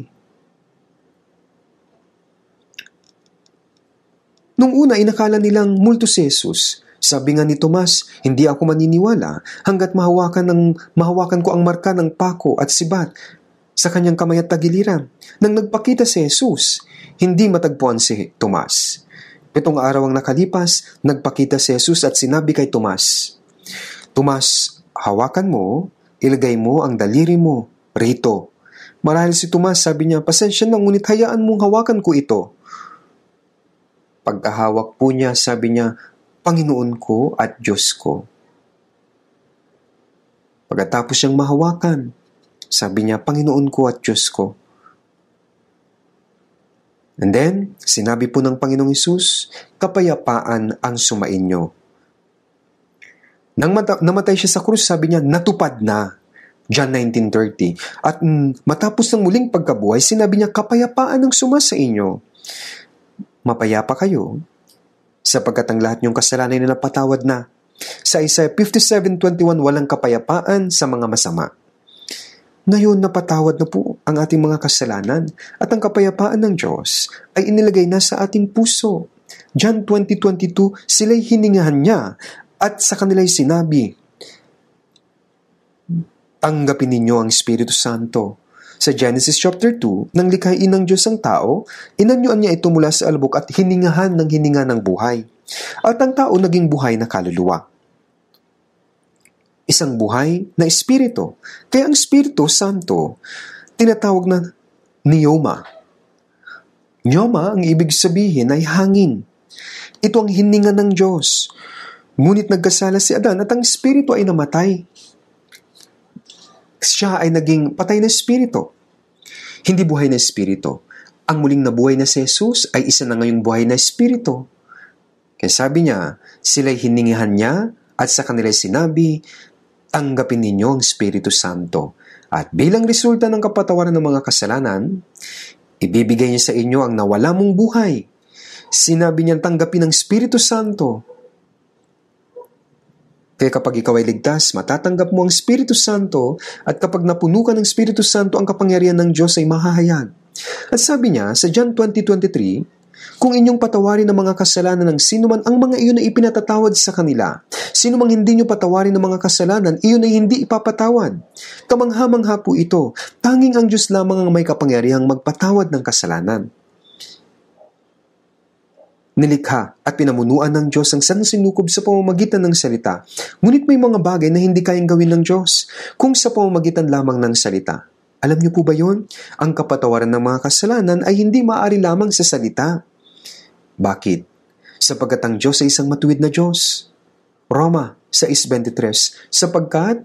Nung una, inakala nilang multo si Hesus. Sabi nga ni Tomas, hindi ako maniniwala hanggat mahawakan, ng, mahawakan ko ang marka ng pako at sibat sa kanyang kamay at tagiliran. Nang nagpakita si Jesus, hindi matagpuan si Tomas. Pitong araw ang nakalipas, nagpakita si Jesus at sinabi kay Tomas, Tomas, hawakan mo, ilagay mo ang daliri mo rito. Marahil si Tomas, sabi niya, pasensya na, ngunit hayaan mong hawakan ko ito. Pagkahawak po niya, sabi niya, Panginoon ko at Diyos ko. Pagkatapos siyang mahawakan, sabi niya, Panginoon ko at Diyos ko. And then, sinabi po ng Panginoong Hesus, kapayapaan ang sumainyo. Nang mata- namatay siya sa krus, sabi niya, natupad na. John nineteen thirty. At mm, matapos ng muling pagkabuhay, sinabi niya, kapayapaan ang suma sa inyo. Mapayapa kayo, sapagkat ang lahat niyong kasalanan ay napatawad na. Sa Isaiah fifty-seven twenty-one, walang kapayapaan sa mga masama. Ngayon, napatawad na po ang ating mga kasalanan at ang kapayapaan ng Diyos ay inilagay na sa ating puso. John twenty twenty-two, sila'y hiningahan niya at sa kanila'y sinabi, tanggapin ninyo ang Espiritu Santo. Sa Genesis chapter two, nang likhain ng Diyos ang tao, inanyuan niya ito mula sa alabok at hiningahan ng hininga ng buhay. At ang tao naging buhay na kaluluwa. Isang buhay na espiritu. Kaya ang Espiritu Santo, tinatawag na Pneuma. Pneuma, ang ibig sabihin ay hangin. Ito ang hininga ng Diyos. Ngunit nagkasala si Adan at ang espiritu ay namatay. Siya ay naging patay na espiritu. Hindi buhay na espiritu. Ang muling nabuhay na si Jesus ay isa na ngayong buhay na espiritu. Kaya sabi niya, sila'y hiningihan niya at sa kanila'y sinabi, tanggapin ninyo ang Espiritu Santo. At bilang resulta ng kapatawaran ng mga kasalanan, ibibigay niya sa inyo ang nawala mong buhay. Sinabi niya tanggapin ang Espiritu Santo. Kaya kapag ikaw ay ligtas, matatanggap mo ang Espiritu Santo at kapag napuno ka ng Espiritu Santo, ang kapangyarihan ng Diyos ay mahahayag. At sabi niya sa John twenty twenty-three, Kung inyong patawarin ang mga kasalanan ng sino man, ang mga iyon ay ipinatatawad sa kanila. Sino mang hindi nyo patawarin ang mga kasalanan, iyon ay hindi ipapatawad. Kamangha-mangha po ito. Tanging ang Diyos lamang ang may kapangyarihang magpatawad ng kasalanan. Nilikha at pinamunuan ng Diyos ang sansinukob sa pamamagitan ng salita. Ngunit may mga bagay na hindi kayang gawin ng Diyos kung sa pamamagitan lamang ng salita. Alam niyo po ba yun? Ang kapatawaran ng mga kasalanan ay hindi maaari lamang sa salita. Bakit? Sapagkat ang Diyos ay isang matuwid na Diyos. Roma six twenty-three, sapagkat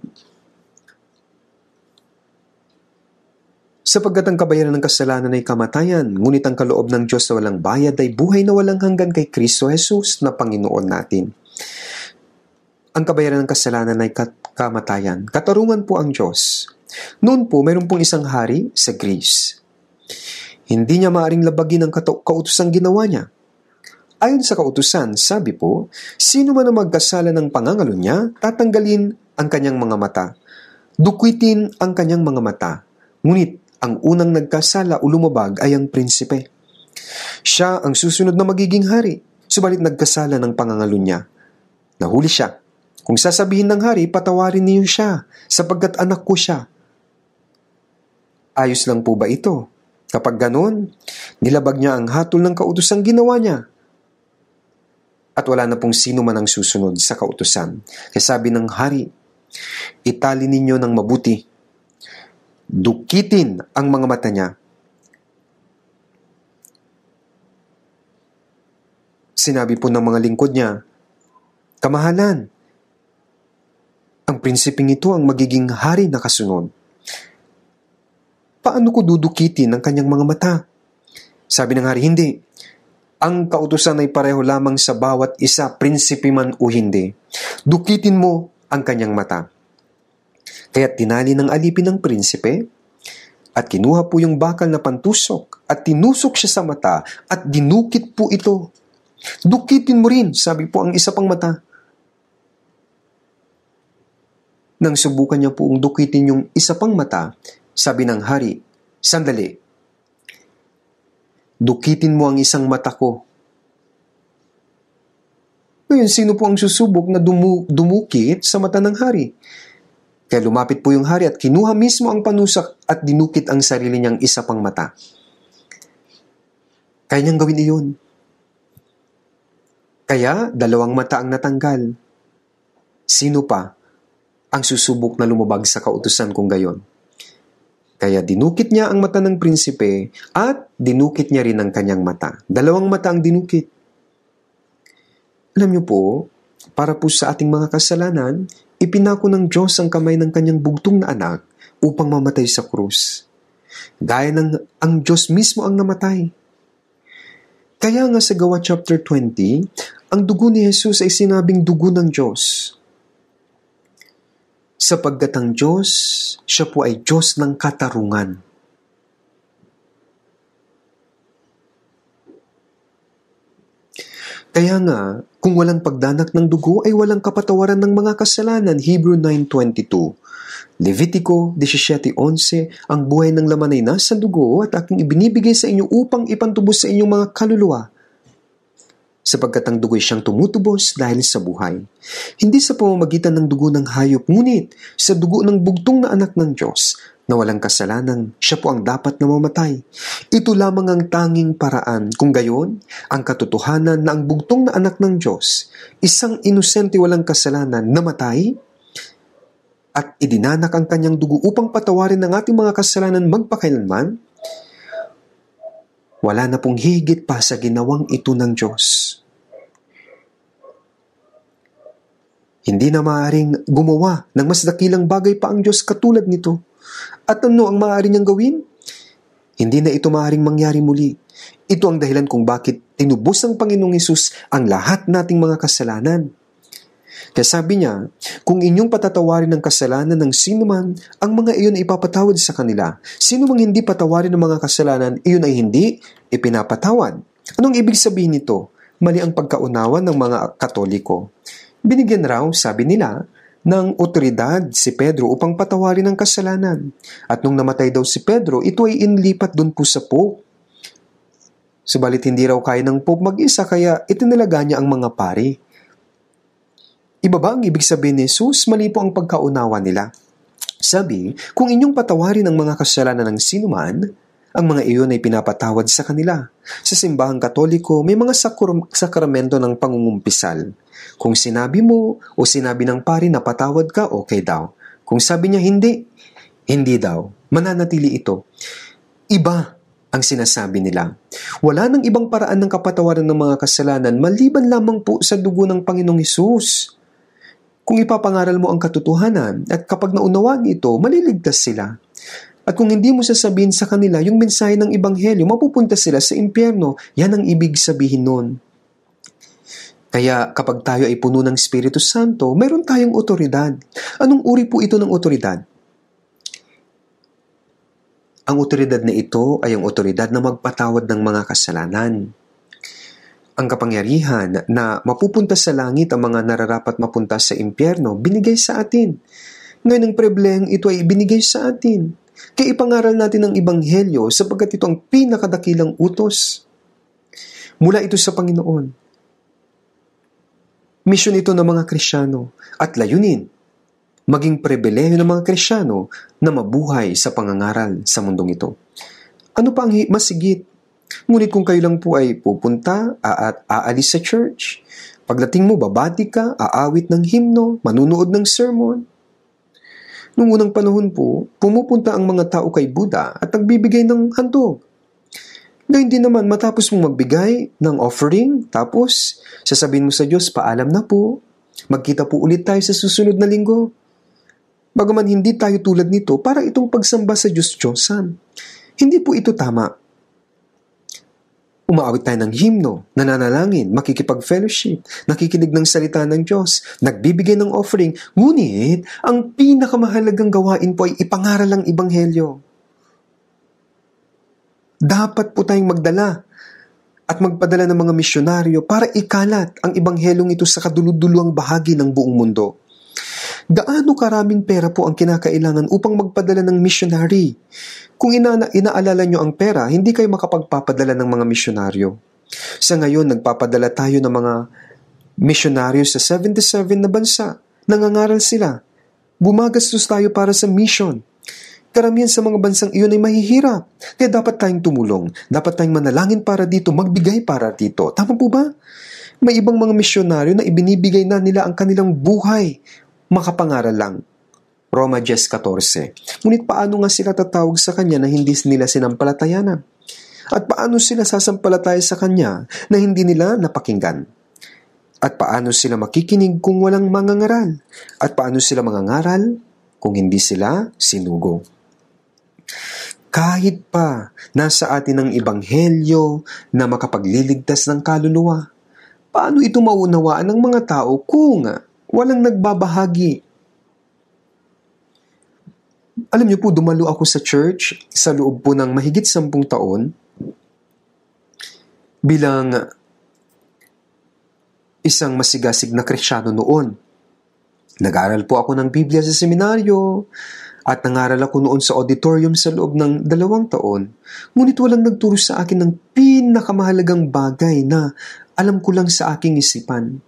Sapagkat ang kabayaran ng kasalanan ay kamatayan, ngunit ang kaloob ng Diyos na walang bayad ay buhay na walang hanggan kay Kristo Jesus na Panginoon natin. Ang kabayaran ng kasalanan ay kat- kamatayan. Katarungan po ang Diyos. Noon po, mayroon pong isang hari sa Greece. Hindi niya maaring labagin ang kato- kautosang ginawa niya. Ayon sa kautusan, sabi po, sino man ang magkasala ng pangangalo niya, tatanggalin ang kanyang mga mata. Dukwitin ang kanyang mga mata. Ngunit, ang unang nagkasala o lumabag ay ang prinsipe. Siya ang susunod na magiging hari, subalit nagkasala ng pangangalo niya. Nahuli siya. Kung sasabihin ng hari, patawarin niyo siya, sapagkat anak ko siya. Ayos lang po ba ito? Kapag ganon, nilabag niya ang hatol ng kautosang ginawa niya. At wala na pong sino man ang susunod sa kautusan. Kaya sabi ng hari, itali ninyo ng mabuti. Dukitin ang mga mata niya. Sinabi po ng mga lingkod niya, kamahalan, ang prinsipeng ito ang magiging hari na kasunod. Paano ko dudukitin ang kanyang mga mata? Sabi ng hari, hindi. Ang kautusan ay pareho lamang sa bawat isa, prinsipe man o hindi. Dukitin mo ang kanyang mata. Kaya tinali ng alipin ng prinsipe at kinuha po yung bakal na pantusok at tinusok siya sa mata at dinukit po ito. Dukitin mo rin, sabi po ang isa pang mata. Nang subukan niya poong dukitin yung isa pang mata, sabi ng hari, sandali, dukitin mo ang isang mata ko. Ngayon, sino po ang susubok na dumu- dumukit sa mata ng hari? Kaya lumapit po yung hari at kinuha mismo ang panusak at dinukit ang sarili niyang isa pang mata. Kaya niyang gawin iyon. Kaya, dalawang mata ang natanggal. Sino pa ang susubok na lumabag sa kautusan kung gayon? Kaya dinukit niya ang mata ng prinsipe at dinukit niya rin ang kanyang mata. Dalawang mata ang dinukit. Alam niyo po, para po sa ating mga kasalanan, ipinako ng Diyos ang kamay ng kanyang bugtong na anak upang mamatay sa krus. Gaya ng ang Diyos mismo ang namatay. Kaya nga sa Gawa chapter twenty, ang dugo ni Jesus ay sinabing dugo ng Diyos. Sapagkat ang Diyos, siya po ay Diyos ng katarungan. Kaya nga, kung walang pagdanak ng dugo ay walang kapatawaran ng mga kasalanan, Hebrew nine twenty-two. Levitico seventeen eleven, ang buhay ng laman ay nasa dugo at aking ibinibigay sa inyo upang ipantubos sa inyong mga kaluluwa. Sapagkat ang dugo ay siyang tumutubos dahil sa buhay. Hindi sa pamamagitan ng dugo ng hayop, ngunit sa dugo ng bugtong na anak ng Diyos, na walang kasalanan, siya po ang dapat na mamatay. Ito lamang ang tanging paraan. Kung gayon, ang katotohanan na ang bugtong na anak ng Diyos, isang inosente walang kasalanan, namatay at idinanak ang kanyang dugo upang patawarin ang ating mga kasalanan magpakailanman, wala na pong higit pa sa ginawang ito ng Diyos. Hindi na maaaring gumawa ng mas dakilang bagay pa ang Diyos katulad nito. At ano ang maaari niyang gawin? Hindi na ito maaaring mangyari muli. Ito ang dahilan kung bakit tinubos ng Panginoong Hesus ang lahat nating mga kasalanan. Kaya sabi niya, kung inyong patatawarin ang kasalanan ng sino man, ang mga iyon ay ipapatawad sa kanila. Sino mang hindi patawarin ng mga kasalanan, iyon ay hindi ipinapatawad. Anong ibig sabihin nito? Mali ang pagkaunawa ng mga Katoliko. Binigyan raw, sabi nila, ng otoridad si Pedro upang patawarin ang kasalanan. At nung namatay daw si Pedro, ito ay inlipat doon po sa Pope. Subalit hindi raw kaya ng Pope mag-isa kaya itinalaga niya ang mga pari. Iba ba ang ibig sabihin ni Jesus? Mali po ang pagkaunawa nila. Sabi, kung inyong patawarin ang mga kasalanan ng sinuman, ang mga iyon ay pinapatawad sa kanila. Sa simbahang Katoliko, may mga sakur- sakramento ng pangungumpisal. Kung sinabi mo o sinabi ng pari na patawad ka, okay daw. Kung sabi niya hindi, hindi daw. Mananatili ito. Iba ang sinasabi nila. Wala nang ibang paraan ng kapatawaran ng mga kasalanan maliban lamang po sa dugo ng Panginoong Hesus. Kung ipapangaral mo ang katotohanan at kapag naunawaan ito, maliligtas sila. At kung hindi mo sasabihin sa kanila yung mensahe ng Ebanghelyo, mapupunta sila sa impyerno. Yan ang ibig sabihin nun. Kaya kapag tayo ay puno ng Espiritu Santo, mayroon tayong otoridad. Anong uri po ito ng otoridad? Ang otoridad na ito ay ang otoridad na magpatawad ng mga kasalanan. Ang kapangyarihan na mapupunta sa langit ang mga nararapat mapunta sa impyerno, binigay sa atin. Ngayon ang problema ito ay binigay sa atin. Kaya ipangaral natin ang Ebanghelyo sapagkat ito ang pinakadakilang utos. Mula ito sa Panginoon. Misyon ito ng mga Kristyano at layunin, maging pribilehiyo ng mga Kristyano na mabuhay sa pangangaral sa mundong ito. Ano pa ang masigit? Ngunit kung kayo lang po ay pupunta at aalis sa church, pagdating mo babati ka, aawit ng himno, manunood ng sermon. Noong unang panahon po, pumupunta ang mga tao kay Buddha at nagbibigay ng handog. Gayun din naman, matapos mong magbigay ng offering, tapos sasabihin mo sa Diyos, paalam na po, magkita po ulit tayo sa susunod na linggo. Bagaman hindi tayo tulad nito, para itong pagsamba sa Diyos-Diyosan. Hindi po ito tama. Umaawit tayo ng himno, nananalangin, makikipag-fellowship, nakikinig ng salita ng Diyos, nagbibigay ng offering. Ngunit, ang pinakamahalagang gawain po ay ipangaral ang Ebanghelyo. Dapat po tayong magdala at magpadala ng mga misyonaryo para ikalat ang Ebanghelyong ito sa kaduluduluang bahagi ng buong mundo. Gaano karaming pera po ang kinakailangan upang magpadala ng missionary? Kung ina- inaalala nyo ang pera, hindi kayo makapagpapadala ng mga misyonaryo. Sa ngayon, nagpapadala tayo ng mga misyonaryo sa seventy-seven na bansa. Nangangaral sila. Bumagastos tayo para sa mission. Karamihan sa mga bansang iyon ay mahihirap. Kaya dapat tayong tumulong. Dapat tayong manalangin para dito, magbigay para dito. Tama po ba? May ibang mga misyonaryo na ibinibigay na nila ang kanilang buhay. Makapangaral lang. Roma ten fourteen. Ngunit paano nga sila tatawag sa Kanya na hindi nila sinampalatayanan? At paano sila sasampalataya sa Kanya na hindi nila napakinggan? At paano sila makikinig kung walang mangangaral? At paano sila mangangaral kung hindi sila sinugo? Kahit pa nasa atin ang Ebanghelyo na makapagliligtas ng kaluluwa, paano ito maunawaan ng mga tao kung walang nagbabahagi? Alam niyo po, dumalo ako sa church sa loob po ng mahigit sampung taon bilang isang masigasig na Kristiyano noon. Nag-aral po ako ng Biblia sa seminaryo at nangaral ako noon sa auditorium sa loob ng dalawang taon. Ngunit walang nagturo sa akin ng pinakamahalagang bagay na alam ko lang sa aking isipan.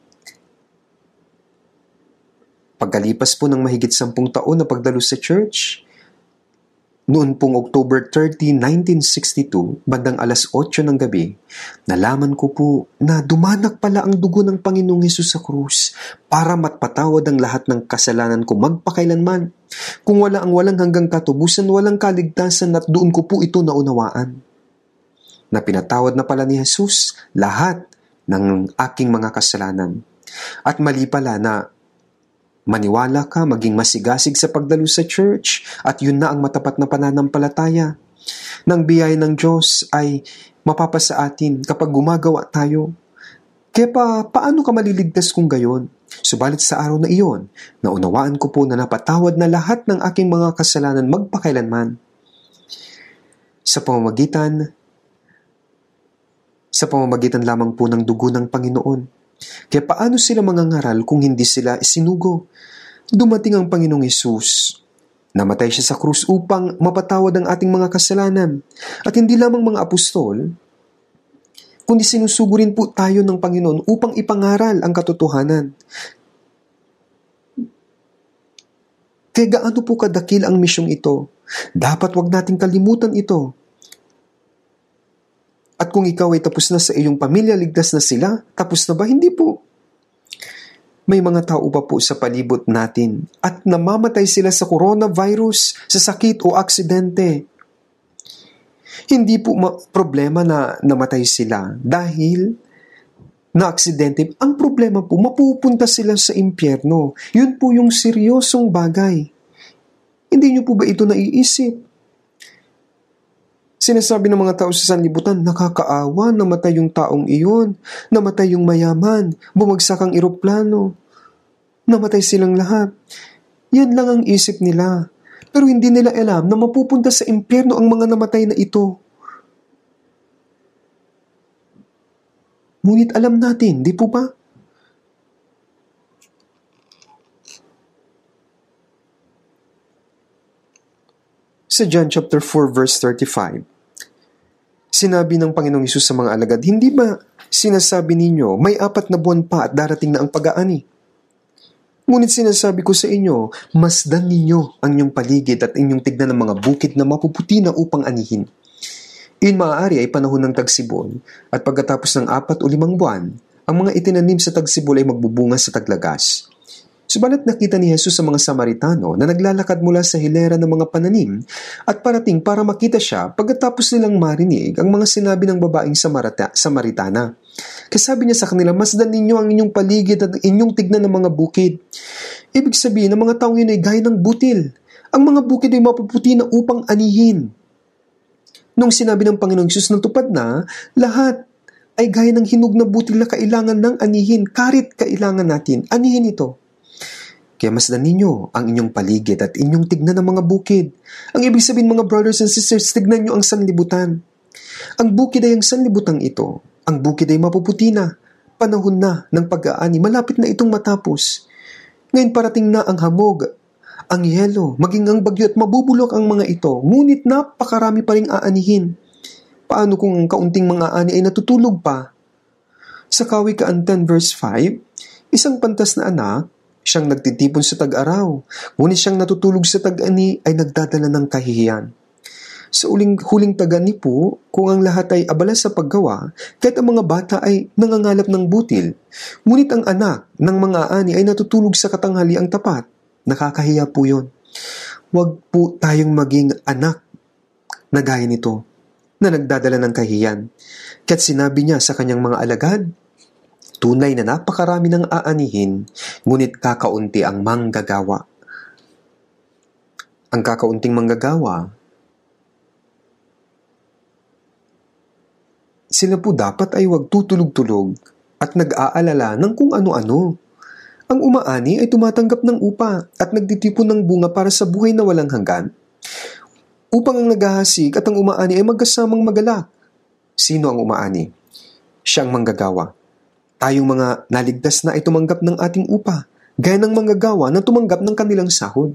Pagkalipas po ng mahigit sampung taon na pagdalo sa church, noon pong October thirtieth, nineteen sixty-two, bandang alas otso ng gabi, nalaman ko po na dumanak pala ang dugo ng Panginoong Hesus sa krus para matpatawad ang lahat ng kasalanan ko magpakailanman. Kung wala ang walang hanggang katubusan, walang kaligtasan at doon ko po ito naunawaan. Na pinatawad na pala ni Hesus lahat ng aking mga kasalanan. At mali pala na maniwala ka, maging masigasig sa pagdalo sa church, at yun na ang matapat na pananampalataya. Nang biyaya ng Diyos ay mapapasa atin kapag gumagawa tayo. Kaya pa, paano ka maliligtas kung gayon? Subalit sa araw na iyon, naunawaan ko po na napatawad na lahat ng aking mga kasalanan magpakailanman. Sa pamamagitan, sa pamamagitan lamang po ng dugo ng Panginoon. Kaya paano sila mangangaral kung hindi sila isinugo? Dumating ang Panginoong Hesus. Namatay siya sa krus upang mapatawad ang ating mga kasalanan. At hindi lamang mga apostol, kundi sinusugo rin po tayo ng Panginoon upang ipangaral ang katotohanan. Kaya gaano po kadakil ang misyong ito? Dapat wag nating kalimutan ito. At kung ikaw ay tapos na sa iyong pamilya, ligtas na sila, tapos na ba? Hindi po. May mga tao pa po sa palibot natin at namamatay sila sa coronavirus, sa sakit o aksidente. Hindi po ma- problema na namatay sila dahil na aksidente. Ang problema po, mapupunta sila sa impyerno. Yun po yung seryosong bagay. Hindi nyo po ba ito naiisip? Sinasabi ng mga tao sa sanlibutan, nakakaawa, namatay yung taong iyon, namatay yung mayaman, bumagsak ang eroplano, namatay silang lahat. Yan lang ang isip nila. Pero hindi nila alam na mapupunta sa impyerno ang mga namatay na ito. Ngunit alam natin, di po ba? Sa John chapter four verse thirty-five, sinabi ng Panginoong Hesus sa mga alagad, hindi ba sinasabi ninyo, may apat na buwan pa at darating na ang pag-aani? Ngunit sinasabi ko sa inyo, masdan ninyo ang inyong paligid at inyong tignan ng mga bukid na mapuputi na upang anihin. Iyon maaari ay panahon ng tagsibol, at pagkatapos ng apat o limang buwan, ang mga itinanim sa tagsibol ay magbubunga sa taglagas. Subalit nakita ni Jesus sa mga Samaritano na naglalakad mula sa hilera ng mga pananim at parating para makita siya pagkatapos nilang marinig ang mga sinabi ng babaeng Samarita, Samaritana. Kasabi niya sa kanila, masdan ninyo ang inyong paligid at inyong tignan ng mga bukid. Ibig sabihin, ang mga taong yun ay gaya ng butil. Ang mga bukid ay mapuputi na upang anihin. Nung sinabi ng Panginoong Hesus na tupad na, lahat ay gaya ng hinog na butil na kailangan ng anihin. Karit kailangan natin. Anihin ito. Kaya masdan ninyo ang inyong paligid at inyong tignan ng mga bukid. Ang ibig sabihin mga brothers and sisters, tignan nyo ang sanlibutan. Ang bukid ay ang sanlibutan ito. Ang bukid ay mapuputi na. Panahon na ng pag-aani. Malapit na itong matapos. Ngayon parating na ang hamog, ang yelo, maging ang bagyo at mabubulok ang mga ito. Ngunit napakarami pa ring aanihin. Paano kung ang kaunting mga ani ay natutulog pa? Sa Kawikaan ten verse five, isang pantas na anak, siyang nagtitipon sa tag-araw, ngunit siyang natutulog sa tag-ani ay nagdadala ng kahihiyan. Sa uling, huling tag-ani po, kung ang lahat ay abala sa paggawa, kahit ang mga bata ay nangangalap ng butil, ngunit ang anak ng mga ani ay natutulog sa katanghaliang tapat, nakakahiya po yun. Huwag po tayong maging anak na gaya nito, na nagdadala ng kahihiyan. Kaya't sinabi niya sa kanyang mga alagad, tunay na napakarami ng aanihin, ngunit kakaunti ang manggagawa. Ang kakaunting manggagawa, sila po dapat ay wag tutulog-tulog at nag-aalala ng kung ano-ano. Ang umaani ay tumatanggap ng upa at nagtitipon ng bunga para sa buhay na walang hanggan, upang ang naghahasik at ang umaani ay magkasamang magalak. Sino ang umaani? Siya ang manggagawa. Tayong mga naligtas na ay tumanggap ng ating upa, gaya ng manggagawa na tumanggap ng kanilang sahod.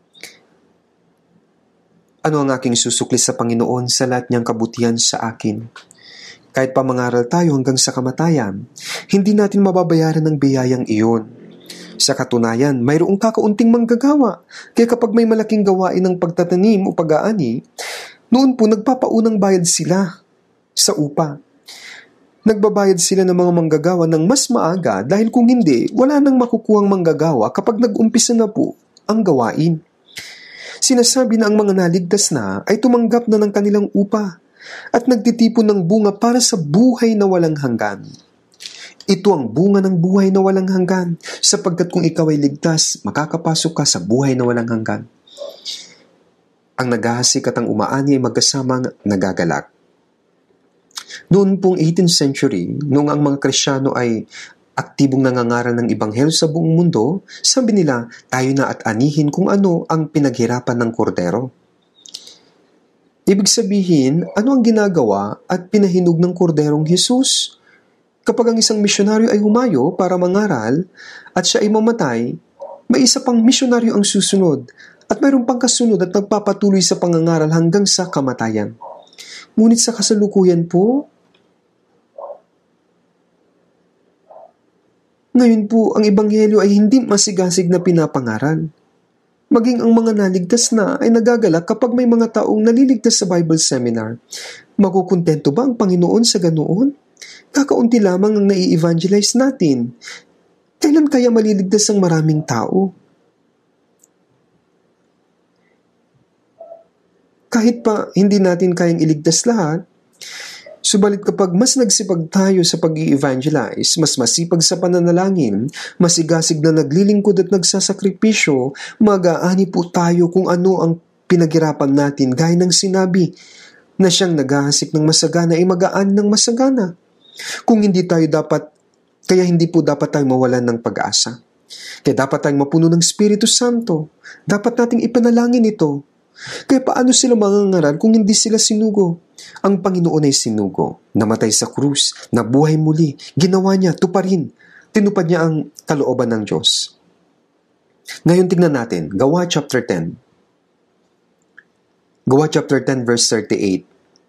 Ano ang aking susukli sa Panginoon sa lahat niyang kabutihan sa akin? Kahit pa mangaral tayo hanggang sa kamatayan, hindi natin mababayaran ng biyayang iyon. Sa katunayan, mayroong kakaunting manggagawa, kaya kapag may malaking gawain ng pagtatanim o pag-aani, noon po nagpapaunang bayad sila sa upa. Nagbabayad sila ng mga manggagawa ng mas maaga dahil kung hindi, wala nang makukuhang manggagawa kapag nag-umpisa na po ang gawain. Sinasabi na ang mga naligtas na ay tumanggap na ng kanilang upa at nagtitipon ng bunga para sa buhay na walang hanggan. Ito ang bunga ng buhay na walang hanggan, sapagkat kung ikaw ay ligtas, makakapasok ka sa buhay na walang hanggan. Ang naghahasik at ang umaani ay magkasamang nagagalak. Noon pong eighteenth century, noong ang mga Kristyano ay aktibong nangangaral ng Ebanghelyo sa buong mundo, sabi nila, tayo na at anihin kung ano ang pinaghirapan ng kordero. Ibig sabihin, ano ang ginagawa at pinahinog ng korderong Jesus? Kapag ang isang misyonaryo ay humayo para mangaral at siya ay mamatay, may isa pang misyonaryo ang susunod at mayroon pang kasunod at nagpapatuloy sa pangangaral hanggang sa kamatayan. Ngunit sa kasalukuyan po, Ngayon po, ang ebanghelyo ay hindi masigasig na pinapangaral. Maging ang mga naligtas na ay nagagalak kapag may mga taong naliligtas sa Bible seminar. Makukontento ba ang Panginoon sa ganoon? Kakaunti lamang ang nai-evangelize natin. Kailan kaya maliligtas ang maraming tao? Kahit pa hindi natin kayang iligtas lahat, subalit kapag mas nagsipag tayo sa pag-i-evangelize, mas masipag sa pananalangin, masigasig na naglilingkod at nagsasakripisyo, mag-aani po tayo kung ano ang pinaghirapan natin gaya ng sinabi na siyang naghahasik ng masagana ay mag-aani ng masagana. Kung hindi tayo dapat, kaya hindi po dapat tayo mawalan ng pag-asa. Kaya dapat tayong mapuno ng Espiritu Santo. Dapat nating ipanalangin ito. Kaya paano sila mangangaral kung hindi sila sinugo? Ang Panginoon ay sinugo, namatay sa krus, nabuhay muli, ginawa niya, tuparin, tinupad niya ang kalooban ng Diyos. Ngayon tingnan natin, Gawa chapter ten. Gawa chapter ten verse thirty-eight.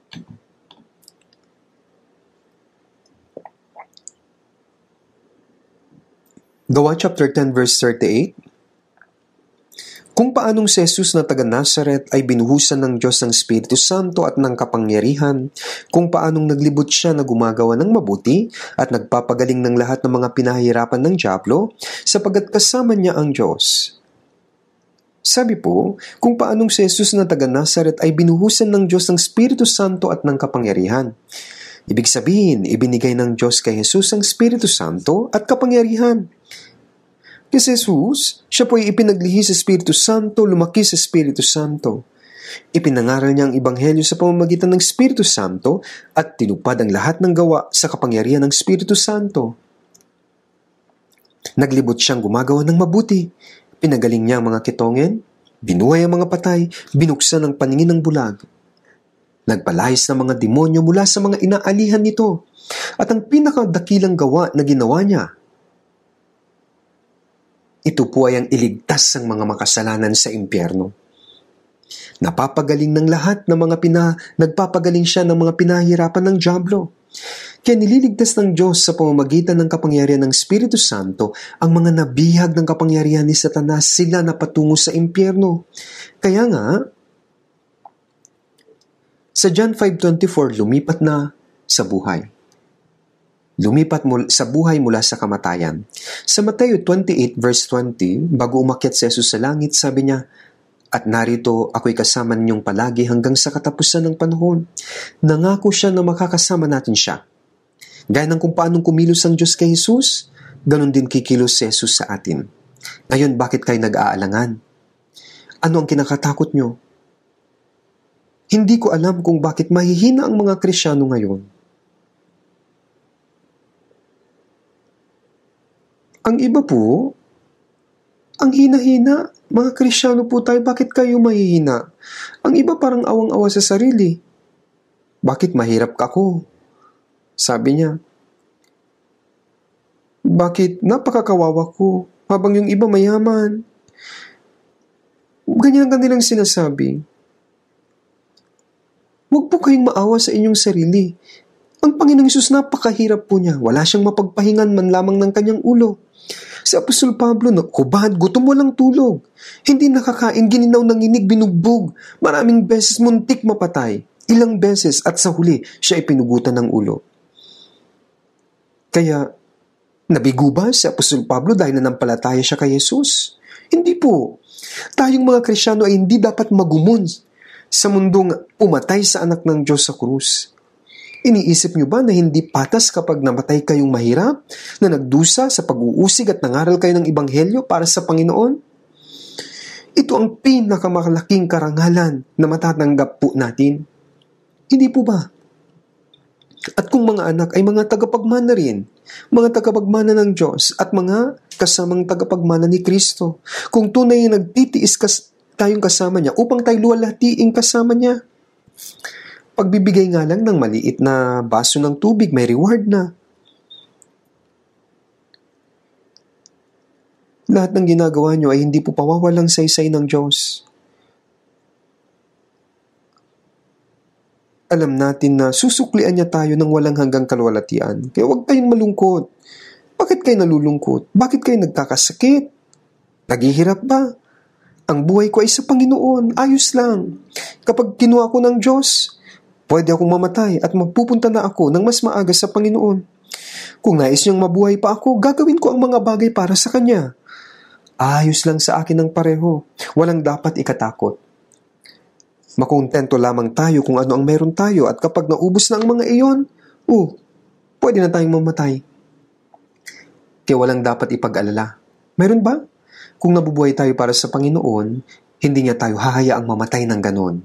Gawa chapter ten verse thirty-eight. Kung paanong si Jesus na taga Nazaret ay binuhusan ng Diyos ng Espiritu Santo at ng kapangyarihan, kung paanong naglibot siya na gumagawa ng mabuti at nagpapagaling ng lahat ng mga pinahihirapan ng dyablo, sapagat kasama niya ang Diyos. Sabi po, kung paanong si Jesus na taga Nazaret ay binuhusan ng Diyos ng Espiritu Santo at ng kapangyarihan. Ibig sabihin, ibinigay ng Diyos kay Jesus ang Espiritu Santo at kapangyarihan. Kasi Jesus, siya po ay ipinaglihi sa Espiritu Santo, lumaki sa Espiritu Santo. Ipinangaral niya ang Ebanghelyo sa pamamagitan ng Espiritu Santo at tinupad ang lahat ng gawa sa kapangyarihan ng Espiritu Santo. Naglibot siyang gumagawa ng mabuti. Pinagaling niya ang mga kitongen, binuhay ang mga patay, binuksan ang paningin ng bulag. Nagpalayas ng mga demonyo mula sa mga inaalihan nito. At ang pinakadakilang gawa na ginawa niya, ito po ay ang iligtas ng mga makasalanan sa impyerno. Napapagaling ng lahat ng mga pina, nagpapagaling siya ng mga pinahirapan ng dyablo. Kaya nililigtas ng Diyos sa pamamagitan ng kapangyarihan ng Espiritu Santo ang mga nabihag ng kapangyarihan ni Satanas, sila na patungo sa impyerno. Kaya nga, sa John five twenty-four, lumipat na sa buhay. Lumipat mul- sa buhay mula sa kamatayan. Sa Mateo twenty-eight verse twenty, bago umakyat si Jesus sa langit, sabi niya, "At narito ako'y kasama ninyong palagi hanggang sa katapusan ng panahon." Nangako siya na makakasama natin siya. Gaya ng kung paanong kumilos ang Diyos kay Jesus, ganon din kikilos si Jesus sa atin. Ngayon, bakit kayo nag-aalangan? Ano ang kinakatakot nyo? Hindi ko alam kung bakit mahihina ang mga Kristyano ngayon. Ang iba po, ang hina-hina, mga Kristyano po tayo, bakit kayo mahihina? Ang iba parang awang-awa sa sarili. Bakit mahirap ako? Sabi niya. Bakit napakakawawa ko, habang yung iba mayaman? Ganyan ang kanilang sinasabi. Huwag po kayong maawa sa inyong sarili. Ang Panginoong Hesus napakahirap po niya. Wala siyang mapagpahingan man lamang ng kanyang ulo. Si Apostol Pablo, nakubad, gutom, walang tulog. Hindi nakakain, gininaw ng inig, binugbog. Maraming beses muntik mapatay. Ilang beses at sa huli, siya ay pinugutan ng ulo. Kaya, nabigo ba si Apostol Pablo dahil nanampalataya siya kay Jesus? Hindi po. Tayong mga Kristyano ay hindi dapat magumon sa mundong pumatay sa anak ng Diyos sa krus. Iniisip niyo ba na hindi patas kapag namatay kayong mahirap, na nagdusa sa pag-uusig at nangaral kayo ng Ebanghelyo para sa Panginoon? Ito ang pinakamalaking karangalan na matatanggap po natin. Hindi po ba? At kung mga anak ay mga tagapagmana rin, mga tagapagmana ng Diyos at mga kasamang tagapagmana ni Kristo, kung tunay na nagtitiis kas- tayong kasama niya upang tayo luwalhatiin kasama niya, pagbibigay nga lang ng maliit na baso ng tubig, may reward na. Lahat ng ginagawa nyo ay hindi po pawawalang saysay ng Diyos. Alam natin na susuklian niya tayo ng walang hanggang kalwalatian. Kaya huwag tayong malungkot. Bakit kayo nalulungkot? Bakit kayo nagkakasakit? Naghihirap ba? Ang buhay ko ay sa Panginoon. Ayos lang. Kapag kinuha ko ng Diyos, pwede akong mamatay at mapupunta na ako ng mas maaga sa Panginoon. Kung nais niyang mabuhay pa ako, gagawin ko ang mga bagay para sa Kanya. Ayos lang sa akin ng pareho. Walang dapat ikatakot. Makontento lamang tayo kung ano ang meron tayo at kapag naubos na ang mga iyon, oh, pwede na tayong mamatay. Kaya walang dapat ipag-alala. Meron ba? Kung nabubuhay tayo para sa Panginoon, hindi niya tayo hahayaang mamatay ng ganon.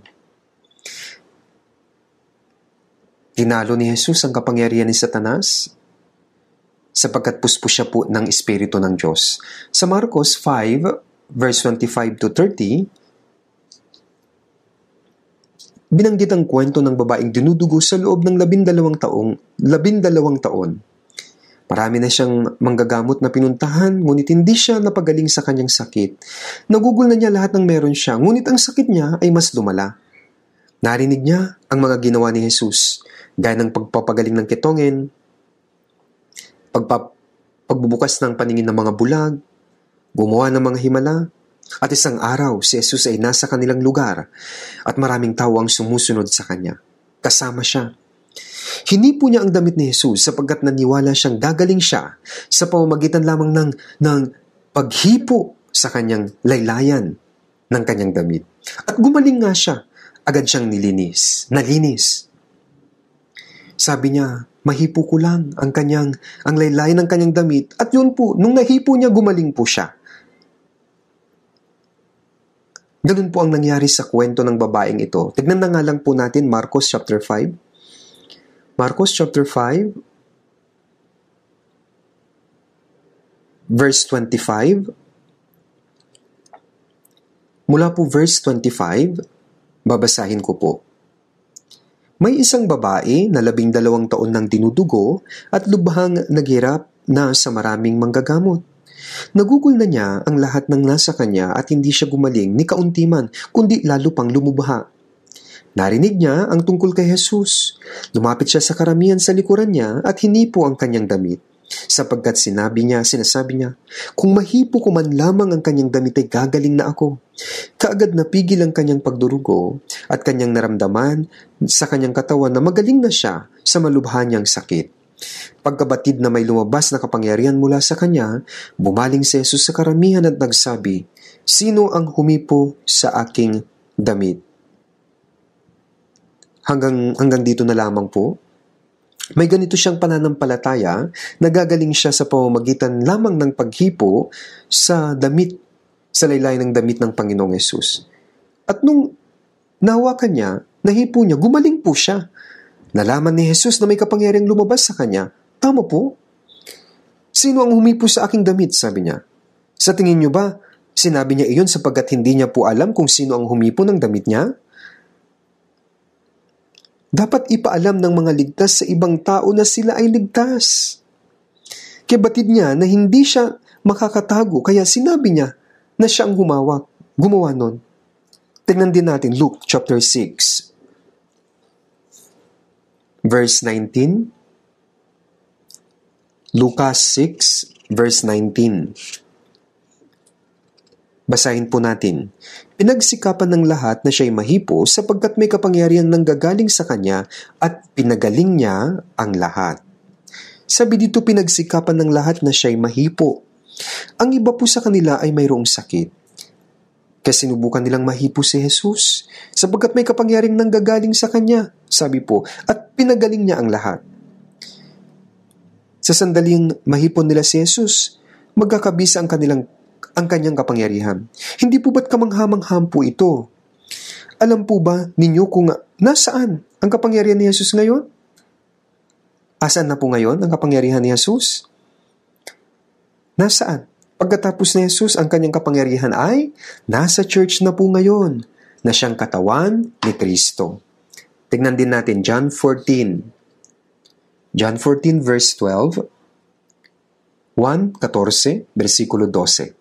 Tinalo ni Jesus ang kapangyarihan ni Satanas sapagkat puspos siya po ng Espiritu ng Diyos. Sa Marcos five, verse twenty-five to thirty, binanggit ang kwento ng babaeng dinudugo sa loob ng labindalawang taong, labindalawang taon. Marami na siyang manggagamot na pinuntahan, ngunit hindi siya napagaling sa kanyang sakit. Nagugol na niya lahat ng meron siya, ngunit ang sakit niya ay mas lumala. Narinig niya ang mga ginawa ni Jesus, gaya ng pagpapagaling ng ketongin, pagpap pagbubukas ng paningin ng mga bulag, gumawa ng mga himala, at isang araw si Jesus ay nasa kanilang lugar at maraming tao ang sumusunod sa kanya. Kasama siya. Hinipo niya ang damit ni Jesus sapagkat naniwala siyang gagaling siya sa pamamagitan lamang ng, ng paghipo sa kanyang laylayan ng kanyang damit. At gumaling nga siya. Agad siyang nilinis. Nalinis. Sabi niya, mahipo ko lang ang kanyang, ang laylayan ng kanyang damit. At yun po, nung nahipo niya, gumaling po siya. Ganun po ang nangyari sa kwento ng babaeng ito. Tignan na nga lang po natin Marcos chapter five. Marcos chapter five, verse twenty-five. Mula po verse twenty-five, babasahin ko po. May isang babae na labing dalawang taon nang dinudugo at lubhang naghirap na sa maraming manggagamot. Nagugol na niya ang lahat ng nasa kanya at hindi siya gumaling ni kaunti man, kundi lalo pang lumubha. Narinig niya ang tungkol kay Jesus. Lumapit siya sa karamihan sa likuran niya at hinipo ang kanyang damit. Sapagkat sinabi niya, sinasabi niya, kung mahipo ko man lamang ang kanyang damit ay gagaling na ako. Kaagad napigil ang kanyang pagdurugo at kanyang naramdaman sa kanyang katawan na magaling na siya sa malubha niyang sakit. Pagkabatid na may lumabas na kapangyarihan mula sa kanya, bumaling si Jesus sa karamihan at nagsabi, sino ang humipo sa aking damit? Hanggang, hanggang dito na lamang po. May ganito siyang pananampalataya, nagagaling siya sa pamamagitan lamang ng paghipo sa damit, sa laylay ng damit ng Panginoong Yesus. At nung nahawakan niya, nahipo niya, gumaling po siya. Nalaman ni Jesus na may kapangyarihang lumabas sa kanya. Tama po. Sino ang humipo sa aking damit, sabi niya. Sa tingin niyo ba, sinabi niya iyon sapagkat hindi niya po alam kung sino ang humipo ng damit niya? Dapat ipaalam ng mga ligtas sa ibang tao na sila ay ligtas. Kaya batid niya na hindi siya makakatago, kaya sinabi niya na siya ang humawak, gumawa nun. Tingnan din natin Luke chapter six, verse nineteen. Lucas six, verse nineteen. Basahin po natin. Pinagsikapan ng lahat na siya'y mahipo sapagkat may kapangyarihang nanggagaling sa kanya at pinagaling niya ang lahat. Sabi dito pinagsikapan ng lahat na siya'y mahipo. Ang iba po sa kanila ay mayroong sakit. Kaya sinubukan nilang mahipo si Jesus sapagkat may kapangyarihang nanggagaling sa kanya, sabi po, at pinagaling niya ang lahat. Sa sandaling mahipon nila si Jesus, magkakabisa ang kanilang ang kanyang kapangyarihan. Hindi po ba't kamanghamangham po ito? Alam po ba ninyo kung nasaan ang kapangyarihan ni Jesus ngayon? Asaan na po ngayon ang kapangyarihan ni Jesus? Nasaan? Pagkatapos ni Jesus, ang kanyang kapangyarihan ay nasa church na po ngayon, na siyang katawan ni Kristo. Tignan din natin John fourteen. John fourteen verse twelve, one fourteen, versikulo twelve.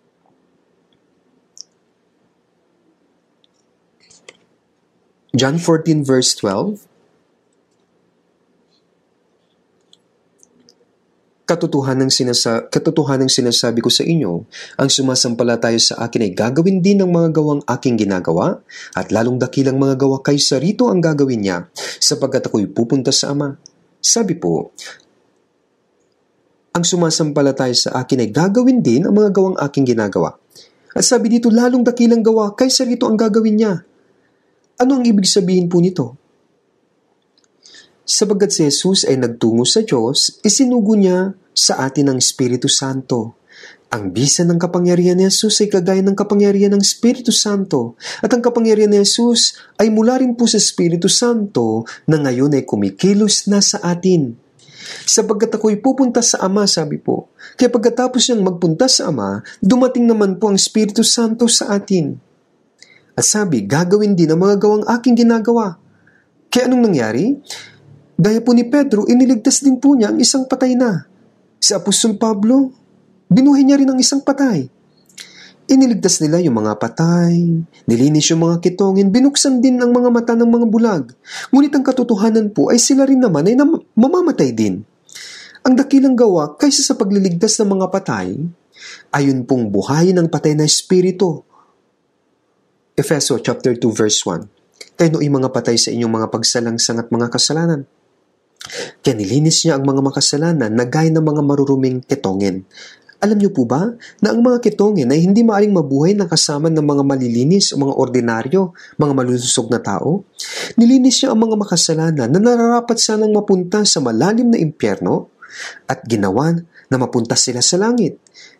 John fourteen verse twelve. Katotohanan ng sinasa katotohanan ng sinasabi ko sa inyo, ang sumasampalataya sa akin ay gagawin din ng mga gawang aking ginagawa, at lalong dakilang mga gawa kaysa rito ang gagawin niya, sapagkat ako'y pupunta sa Ama. Sabi po, ang sumasampalataya sa akin ay gagawin din ang mga gawang aking ginagawa. At sabi dito, lalong dakilang gawa kaysa rito ang gagawin niya. Ano ang ibig sabihin po nito? Sapagkat si Jesus ay nagtungo sa Diyos, isinugo niya sa atin ang Espiritu Santo. Ang bisa ng kapangyarihan ni Jesus ay kagaya ng kapangyarihan ng Espiritu Santo. At ang kapangyarihan ni Jesus ay mula rin po sa Espiritu Santo na ngayon ay kumikilos na sa atin. Sapagkat ako'y pupunta sa Ama, sabi po. Kaya pagkatapos niyang magpunta sa Ama, dumating naman po ang Espiritu Santo sa atin. At sabi, gagawin din ang mga gawang aking ginagawa. Kaya anong nangyari? Gaya po ni Pedro, iniligtas din po niya ang isang patay na. Si Apostol Pablo, binuhay niya rin ang isang patay. Iniligtas nila yung mga patay, nilinis yung mga kitongin, binuksan din ang mga mata ng mga bulag. Ngunit ang katotohanan po ay sila rin naman ay nam- mamamatay din. Ang dakilang gawa kaysa sa pagliligtas ng mga patay, ayon pong buhayin ng patay na espiritu. Efeso chapter two verse one. Kayo nooy mga patay sa inyong mga pagsalangsang at mga kasalanan. Kaya nilinis niya ang mga makasalanan na gaya ng mga maruruming ketongin. Alam niyo po ba na ang mga ketongin ay hindi maaring mabuhay na kasama ng mga malilinis o mga ordinaryo, mga malulusog na tao? Nilinis niya ang mga makasalanan na nararapat sanang mapunta sa malalim na impyerno at ginawa na mapunta sila sa langit.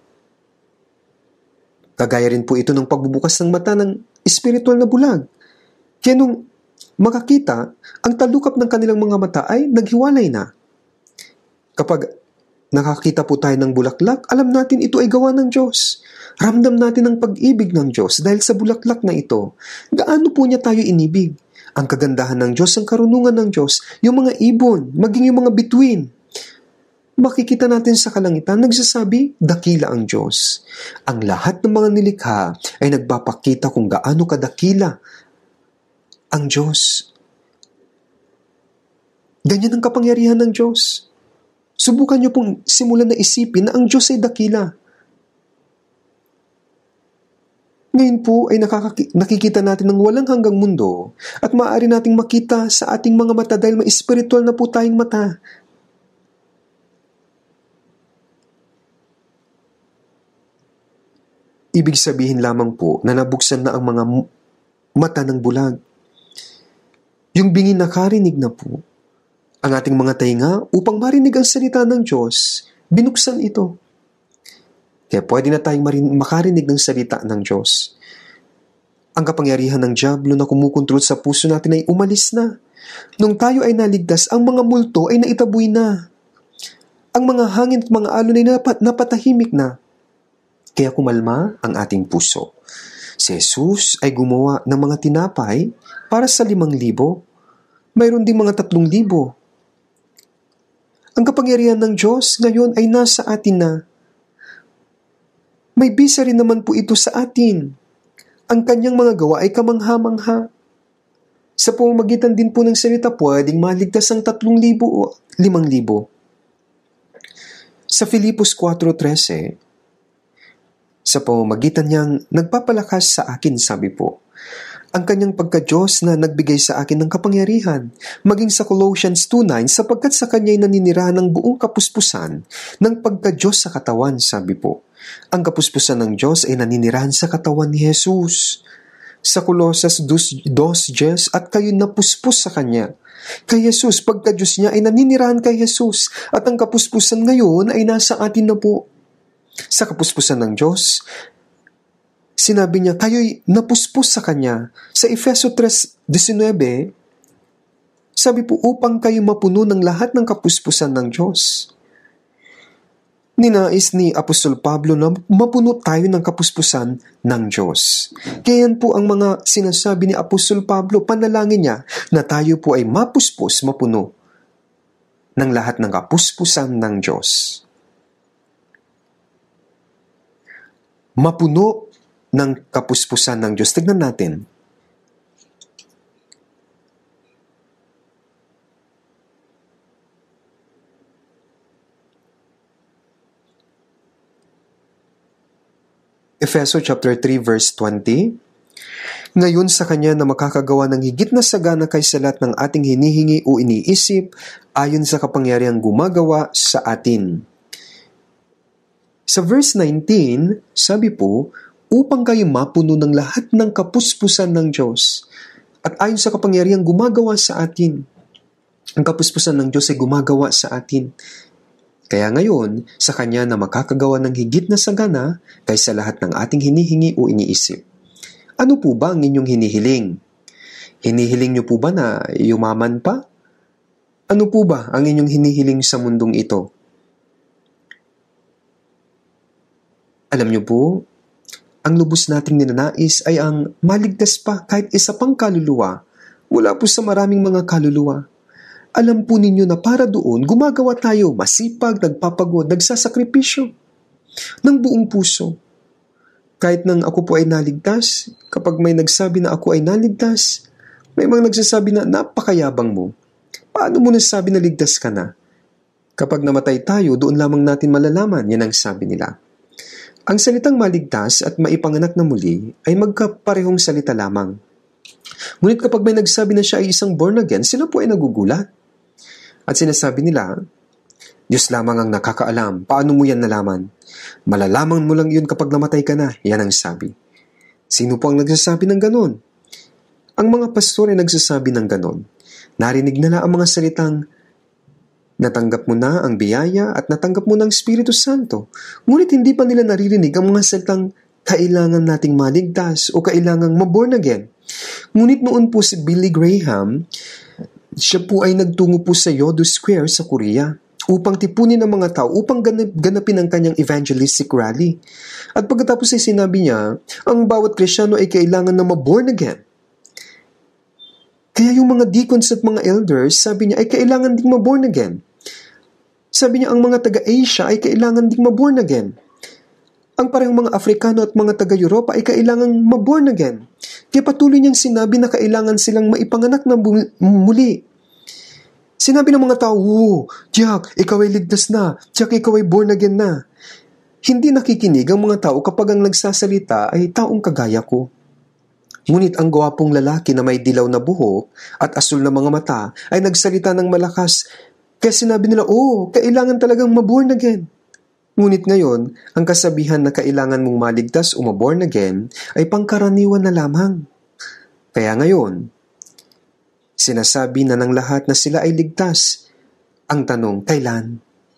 Kagaya rin po ito ng pagbubukas ng mata ng espiritual na bulag. Kaya nung makakita, ang talukap ng kanilang mga mata ay naghiwalay na. Kapag nakakita po tayo ng bulaklak, alam natin ito ay gawa ng Diyos. Ramdam natin ang pag-ibig ng Diyos dahil sa bulaklak na ito. Gaano po niya tayo inibig? Ang kagandahan ng Diyos, ang karunungan ng Diyos, yung mga ibon, maging yung mga bituin. Makikita natin sa kalangitan, nagsasabi, dakila ang Diyos. Ang lahat ng mga nilikha ay nagpapakita kung gaano kadakila ang Diyos. Ganyan ang kapangyarihan ng Diyos. Subukan niyo pong simulan na isipin na ang Diyos ay dakila. Ngayon po ay nakakaki- nakikita natin ng walang hanggang mundo at maaari nating makita sa ating mga mata dahil may spiritual na po tayong mata. Ibig sabihin lamang po na nabuksan na ang mga mata ng bulag. Yung bingi nakarinig na po, ang ating mga tainga upang marinig ang salita ng Diyos, binuksan ito. Kaya pwede na tayong marin- makarinig ng salita ng Diyos. Ang kapangyarihan ng dyablo na kumukontrol sa puso natin ay umalis na. Nung tayo ay naligtas, ang mga multo ay naitaboy na. Ang mga hangin at mga alon ay napat- napatahimik na. Kaya kumalma ang ating puso. Si Jesus ay gumawa ng mga tinapay para sa limang libo. Mayroon ding mga tatlong libo. Ang kapangyarihan ng Diyos ngayon ay nasa atin na. May bisa rin naman po ito sa atin. Ang kanyang mga gawa ay kamangha-mangha. Sa pamamagitan din po ng salita, pwedeng maligtas ang tatlong libo o limang libo. Sa Filipos four thirteen, sa pamamagitan niyang nagpapalakas sa akin, sabi po, ang kanyang pagka-Diyos na nagbigay sa akin ng kapangyarihan, maging sa Colossians two nine, sapagkat sa kanya'y naninirahan ng buong kapuspusan ng pagka-Diyos sa katawan, sabi po. Ang kapuspusan ng Diyos ay naninirahan sa katawan ni Jesus. Sa Colossus two ten, at kayo napuspos sa kanya. Kay Jesus, pagka-Diyos niya ay naninirahan kay Jesus, at ang kapuspusan ngayon ay nasa atin na po. Sa kapuspusan ng Diyos, sinabi niya, kayo'y napuspos sa Kanya. Sa Efeso three nineteen, sabi po, upang kayo mapuno ng lahat ng kapuspusan ng Diyos. Ninais ni Apostol Pablo na mapuno tayo ng kapuspusan ng Diyos. Kaya yan po ang mga sinasabi ni Apostol Pablo, panalangin niya na tayo po ay mapuspos, mapuno ng lahat ng kapuspusan ng Diyos. Mapuno ng kapuspusan ng Diyos. Tignan natin. Efeso chapter three verse twenty, ngayon sa Kanya na makakagawa ng higit na sagana kaysa lahat ng ating hinihingi o iniisip ayon sa kapangyarihang gumagawa sa atin. Sa verse nineteen, sabi po, upang kayo mapuno ng lahat ng kapuspusan ng Diyos at ayon sa kapangyarihang gumagawa sa atin. Ang kapuspusan ng Diyos ay gumagawa sa atin. Kaya ngayon, sa Kanya na makakagawa ng higit na sagana kaysa lahat ng ating hinihingi o iniisip. Ano po ba ang inyong hinihiling? Hinihiling niyo po ba na yumaman pa? Ano po ba ang inyong hinihiling sa mundong ito? Alam niyo po, ang lubos nating ninanais ay ang maligtas pa kahit isa pang kaluluwa mula po sa maraming mga kaluluwa. Alam po ninyo na para doon, gumagawa tayo masipag, nagpapagod, nagsasakripisyo ng buong puso. Kahit nang ako po ay naligtas, kapag may nagsabi na ako ay naligtas, may mga nagsasabi na napakayabang mo. Paano mo nasabi na ligtas ka na? Kapag namatay tayo, doon lamang natin malalaman, yan ang sabi nila. Ang salitang maligtas at maipanganak na muli ay magkaparehong salita lamang. Ngunit kapag may nagsabi na siya ay isang born again, sila po ay nagugulat. At sinasabi nila, Diyos lamang ang nakakaalam. Paano mo yan nalaman? Malalaman mo lang yun kapag namatay ka na. Yan ang sabi. Sino po ang nagsasabi ng ganon? Ang mga pastor ay nagsasabi ng ganon. Narinig nila ang mga salitang, natanggap mo na ang biyaya at natanggap mo ng Espiritu Santo. Ngunit hindi pa nila naririnig ang mga salitang, kailangan nating maligtas o kailangang maborn again. Ngunit noon po si Billy Graham, siya po ay nagtungo po sa Yodo Square sa Korea upang tipunin ang mga tao, upang ganap, ganapin ang kanyang evangelistic rally. At pagkatapos ay sinabi niya, ang bawat Kristiyano ay kailangan na maborn again. Kaya yung mga deacons at mga elders, sabi niya, ay kailangan ding maborn again. Sabi niya, ang mga taga-Asia ay kailangan ding maborn again. Ang parehong mga Afrikano at mga taga-Europa ay kailangan maborn again. Kaya patuloy niyang sinabi na kailangan silang maipanganak na muli. Sinabi ng mga tao, oh, Jack, ikaw ay ligtas na. Jack, ikaw ay born again na. Hindi nakikinig ang mga tao kapag ang nagsasalita ay taong kagaya ko. Ngunit ang gwapong lalaki na may dilaw na buhok at asul na mga mata ay nagsalita ng malakas. Kaya sinabi nila, oh, kailangan talagang maborn again. Ngunit ngayon, ang kasabihan na kailangan mong maligtas o maborn again ay pangkaraniwan na lamang. Kaya ngayon, sinasabi na ng lahat na sila ay ligtas. Ang tanong, kailan?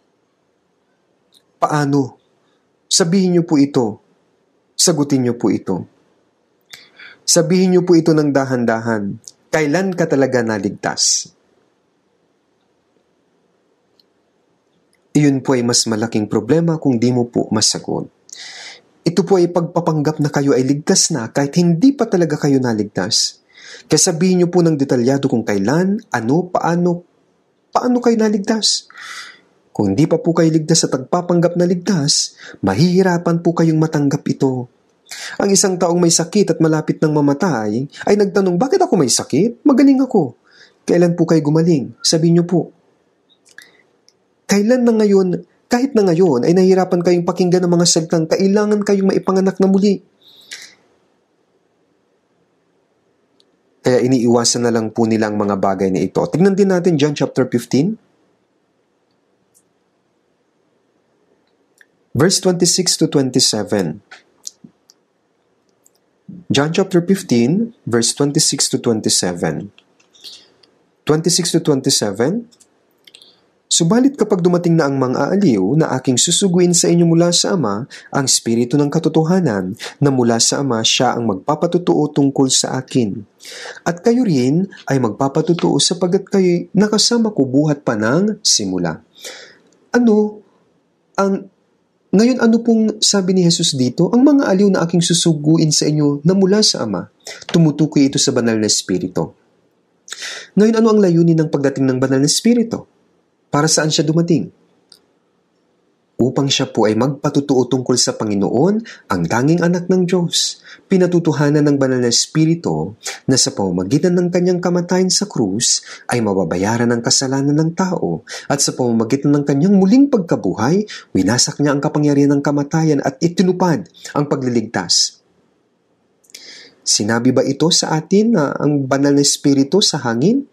Paano? Sabihin niyo po ito. Sagutin niyo po ito. Sabihin niyo po ito ng dahan-dahan. Kailan ka talaga naligtas? Iyon po ay mas malaking problema kung di mo po masagot. Ito po ay pagpapanggap na kayo ay ligtas na kahit hindi pa talaga kayo naligtas. Kaya sabihin niyo po ng detalyado kung kailan, ano, paano, paano kayo naligtas. Kung hindi pa po kayo ligtas sa pagpapanggap na ligtas, mahihirapan po kayong matanggap ito. Ang isang taong may sakit at malapit ng mamatay ay nagtanong, bakit ako may sakit? Magaling ako. Kailan po kayo gumaling? Sabihin niyo po. Kailan na ngayon, kahit na ngayon, ay nahihirapan kayong pakinggan ng mga salitang kailangan kayong maipanganak na muli. Kaya iniiwasan na lang po nila ang mga bagay na ito. Tignan din natin John chapter fifteen. Verse twenty-six to twenty-seven. John chapter fifteen, verse twenty-six to twenty-seven. twenty-six to twenty-seven. Subalit kapag dumating na ang mga aaliw na aking susuguin sa inyo mula sa Ama, ang Espiritu ng katotohanan na mula sa Ama siya ang magpapatutuo tungkol sa akin. At kayo rin ay magpapatutuo sapagat kayo nakasama ko buhat pa ng simula. Ano ang Ngayon ano pong sabi ni Jesus dito? Ang mga aliw na aking susuguin sa inyo na mula sa Ama, tumutukoy ito sa banal na Espiritu. Ngayon ano ang layunin ng pagdating ng banal na Espiritu? Para saan siya dumating? upang siya po ay magpatutuo tungkol sa Panginoon, ang tanging anak ng Diyos. Pinatutuhanan ng banal na Espiritu na sa pamamagitan ng kanyang kamatayan sa krus ay mababayaran ang kasalanan ng tao at sa pamamagitan ng kanyang muling pagkabuhay, winasak niya ang kapangyarihan ng kamatayan at itinupad ang pagliligtas. Sinabi ba ito sa atin na ang banal na Espiritu sa hangin?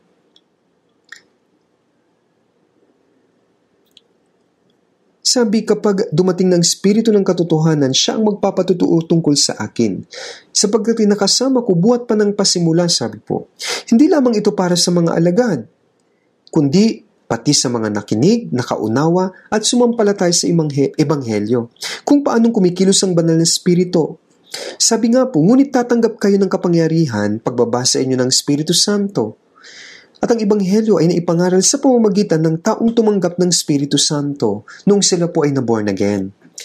Sabi, kapag dumating ng Espiritu ng katotohanan, siya ang magpapatutuo tungkol sa akin. Sapagkat nakasama ko buhat pa ng pasimula, sabi po. Hindi lamang ito para sa mga alagad, kundi pati sa mga nakinig, nakaunawa, at sumampalataya sa ebanghelyo. Kung paanong kumikilos ang banal na Espiritu. Sabi nga po, ngunit tatanggap kayo ng kapangyarihan pagbabasa inyo ng Espiritu Santo. At ang Ebanghelyo ay naipangaral sa pamamagitan ng taong tumanggap ng Espiritu Santo nung sila po ay na-born again.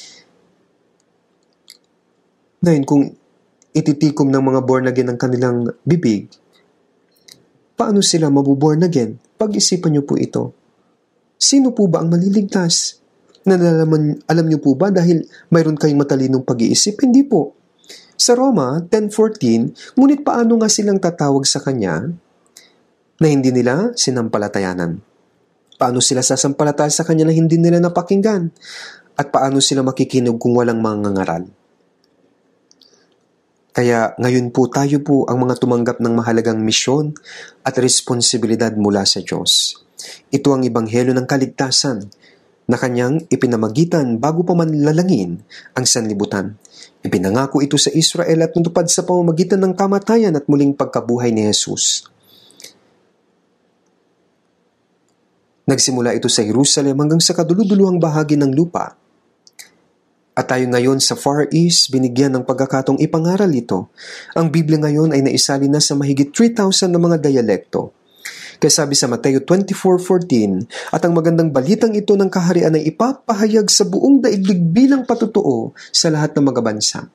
Ngayon, kung ititikom ng mga born again ang kanilang bibig, paano sila mabuborn again? Pag-isipan niyo po ito. Sino po ba ang maliligtas? Nalalaman, alam niyo po ba dahil mayroon kayong matalinong pag-iisip? Hindi po. Sa Roma ten fourteen, ngunit paano nga silang tatawag sa Kanya na hindi nila sinampalatayanan? Paano sila sasampalataya sa Kanya na hindi nila napakinggan? At paano sila makikinig kung walang mangangaral? Kaya ngayon po tayo po ang mga tumanggap ng mahalagang misyon at responsibilidad mula sa Diyos. Ito ang Ebanghelyo ng kaligtasan na Kanyang ipinamagitan bago pa man lalangin ang sanlibutan. Ipinangako ito sa Israel at natupad sa pamamagitan ng kamatayan at muling pagkabuhay ni Jesus. Nagsimula ito sa Jerusalem hanggang sa kaduluduluhang bahagi ng lupa. At tayo ngayon sa Far East, binigyan ng pagkakataong ipangaral ito. Ang Biblia ngayon ay naisali na sa mahigit three thousand na mga dialekto. Kaya sabi sa Mateo twenty-four fourteen, at ang magandang balitang ito ng kaharian ay ipapahayag sa buong daigdig bilang patutuo sa lahat ng mga bansa.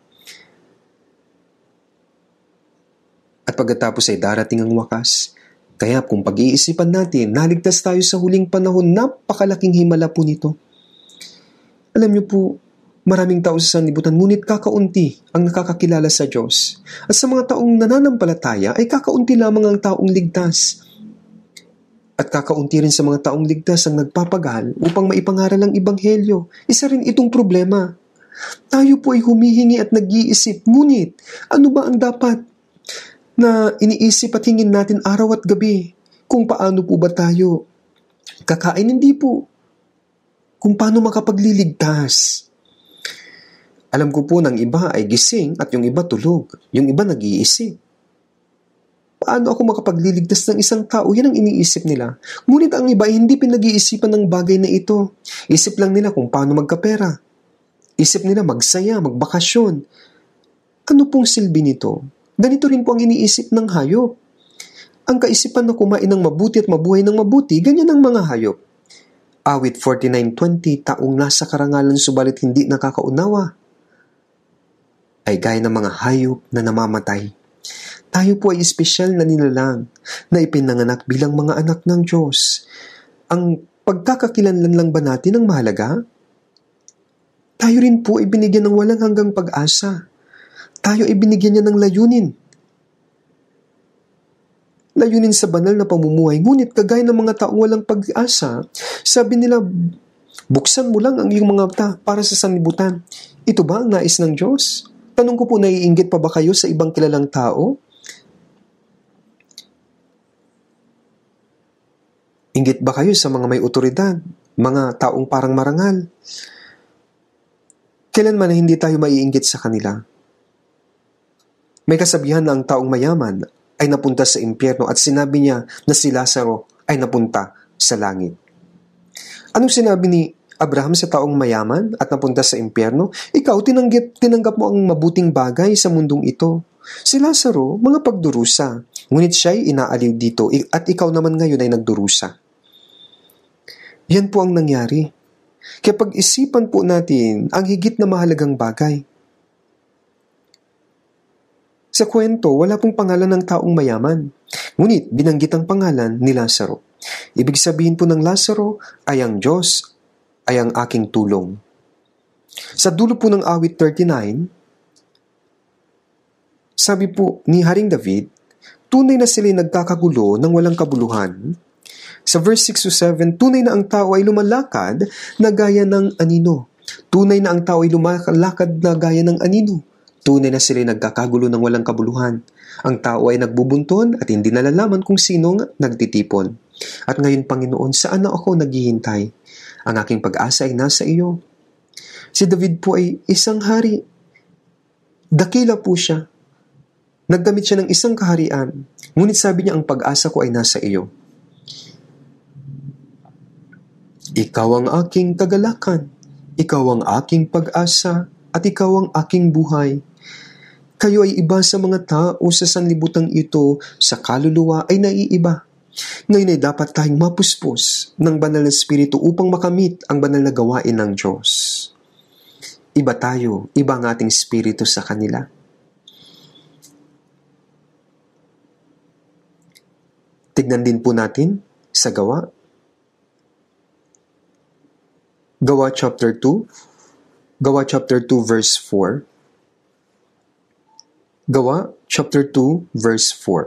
At pagkatapos ay darating ang wakas. Kaya kung pag-iisipan natin, naligtas tayo sa huling panahon, napakalaking himala po nito. Alam niyo po, maraming tao sa sanlibutan, ngunit kakaunti ang nakakakilala sa Diyos. At sa mga taong nananampalataya, ay kakaunti lamang ang taong ligtas. At kakaunti rin sa mga taong ligtas ang nagpapagal upang maipangaral ang Ebanghelyo. Isa rin itong problema. Tayo po ay humihingi at nag-iisip, ngunit ano ba ang dapat na iniisip at hingin natin araw at gabi? Kung paano po ba tayo kakain? Hindi po. Kung paano makapagliligtas. Alam ko po ng iba ay gising at yung iba tulog. Yung iba nag-iisip. Paano ako makapagliligtas ng isang tao? Yan ang iniisip nila. Ngunit ang iba ay hindi pinag-iisipan ng bagay na ito. Isip lang nila kung paano magkapera. Isip nila magsaya, magbakasyon. Ano pong silbi nito? Ganito rin po ang iniisip ng hayop. Ang kaisipan na kumain ng mabuti at mabuhay ng mabuti, ganyan ang mga hayop. Awit forty-nine twenty, taong nasa karangalan subalit hindi nakakaunawa, ay gaya ng mga hayop na namamatay. Tayo po ay espesyal na nilalang na ipinanganak bilang mga anak ng Diyos. Ang pagkakakilanlan lang ba natin ang mahalaga? Tayo rin po ay binigyan ng walang hanggang pag-asa. Tayo ay binigyan niya ng layunin. Layunin sa banal na pamumuhay. Ngunit kagaya ng mga taong walang pag-asa, sabi nila, buksan mo lang ang iyong mga mata para sa sanlibutan. Ito ba ang nais ng Diyos? Tanong ko po, naiinggit pa ba kayo sa ibang kilalang tao? Inggit ba kayo sa mga may otoridad? Mga taong parang marangal? Kailanman na hindi tayo maiinggit sa kanila? May kasabihan na ang taong mayaman ay napunta sa impyerno at sinabi niya na si Lazaro ay napunta sa langit. Anong sinabi ni Abraham sa taong mayaman at napunta sa impyerno? Ikaw, tinanggap, tinanggap mo ang mabuting bagay sa mundong ito. Si Lazaro, mga pagdurusa. Ngunit siya'y inaaliw dito at ikaw naman ngayon ay nagdurusa. Yan po ang nangyari. Kaya pag-isipan po natin ang higit na mahalagang bagay. Sa kwento, wala pong pangalan ng taong mayaman. Ngunit, binanggit ang pangalan ni Lazaro. Ibig sabihin po ng Lazaro ay ang Diyos ay ang aking tulong. Sa dulo po ng awit thirty-nine, sabi po ni Haring David, tunay na sila'y nagkakagulo ng walang kabuluhan. Sa verse six to seven, tunay na ang tao ay lumalakad na gaya ng anino. Tunay na ang tao ay lumalakad na gaya ng anino. Tunay na sila'y nagkakagulo ng walang kabuluhan. Ang tao ay nagbubunton at hindi nalalaman kung sinong nagtitipon. At ngayon, Panginoon, saan na ako naghihintay? Ang aking pag-asa ay nasa iyo. Si David po ay isang hari. Dakila po siya. Nagdamit siya ng isang kaharian. Ngunit sabi niya, ang pag-asa ko ay nasa iyo. Ikaw ang aking kagalakan, ikaw ang aking pag-asa, at ikaw ang aking buhay. Kayo ay iba sa mga tao sa sanlibutang ito, sa kaluluwa ay naiiba. Ngayon ay dapat tayong mapuspos ng banal na Espiritu upang makamit ang banal na gawain ng Diyos. Iba tayo, iba ang ating Espiritu sa kanila. Tignan din po natin sa gawa. Gawa chapter two. Gawa chapter two verse four. Gawa chapter two verse four.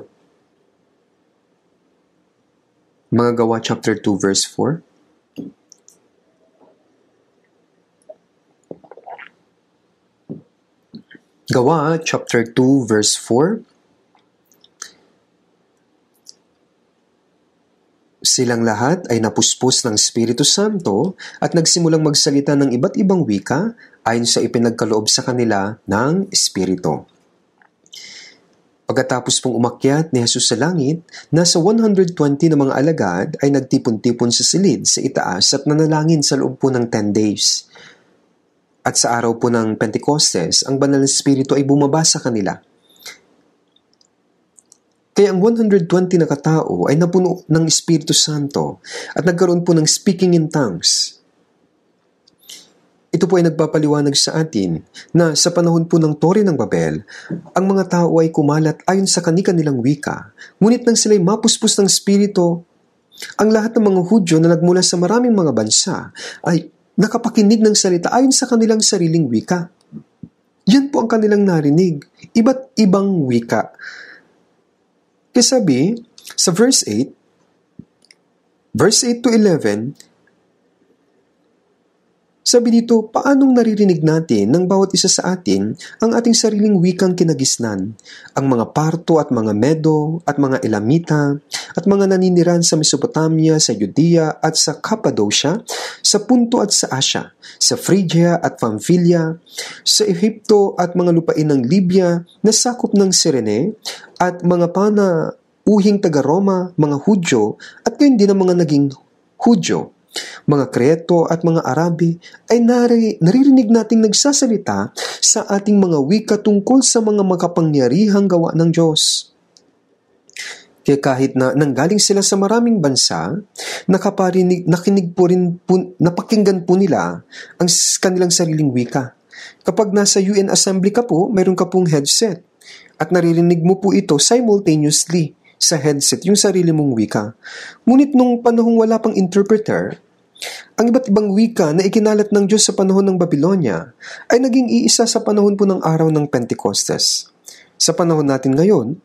Mga Gawa chapter two verse four. Gawa chapter two verse four. Silang lahat ay napuspos ng Espiritu Santo at nagsimulang magsalita ng iba't ibang wika ayon sa ipinagkaloob sa kanila ng Espiritu. Pagkatapos pong umakyat ni Jesus sa langit, nasa one hundred twenty na mga alagad ay nagtipon-tipon sa silid sa itaas at nanalangin sa loob po ng ten days. At sa araw po ng Pentecostes, ang banal na Espiritu ay bumaba sa kanila. Kaya ang one hundred twenty na katao ay napuno ng Espiritu Santo at nagkaroon po ng speaking in tongues. Ito po ay nagpapaliwanag sa atin na sa panahon po ng Tore ng Babel, ang mga tao ay kumalat ayon sa kani-kanilang wika. Ngunit nang sila'y mapuspos ng Espiritu, ang lahat ng mga Hudyo na nagmula sa maraming mga bansa ay nakapakinig ng salita ayon sa kanilang sariling wika. Yan po ang kanilang narinig, iba't ibang wika. Kaya sabi, sa verse eight, verse eight to eleven, sabi dito, paanong naririnig natin ng bawat isa sa atin ang ating sariling wikang kinagisnan, ang mga Parto at mga Medo at mga Elamita at mga naniniran sa Mesopotamia, sa Judea at sa Cappadocia, sa Punto at sa Asia, sa Phrygia at Pamphylia, sa Ehipto at mga lupain ng Libya na sakop ng Cyrene at mga panauhing taga-Roma, mga Hudyo at gayon din ang mga naging Hudyo. Mga Kreto at mga Arabi ay nari, naririnig nating nagsasalita sa ating mga wika tungkol sa mga makapangyarihang gawa ng Diyos. Kaya kahit na nanggaling sila sa maraming bansa, nakaparinig, nakinig po rin po, napakinggan po nila ang kanilang sariling wika. Kapag nasa U N Assembly ka po, mayroon ka pong headset at naririnig mo po ito simultaneously sa headset, yung sarili mong wika. Ngunit nung panahong wala pang interpreter, ang iba't ibang wika na ikinalat ng Diyos sa panahon ng Babylonia ay naging iisa sa panahon po ng araw ng Pentecostes. Sa panahon natin ngayon,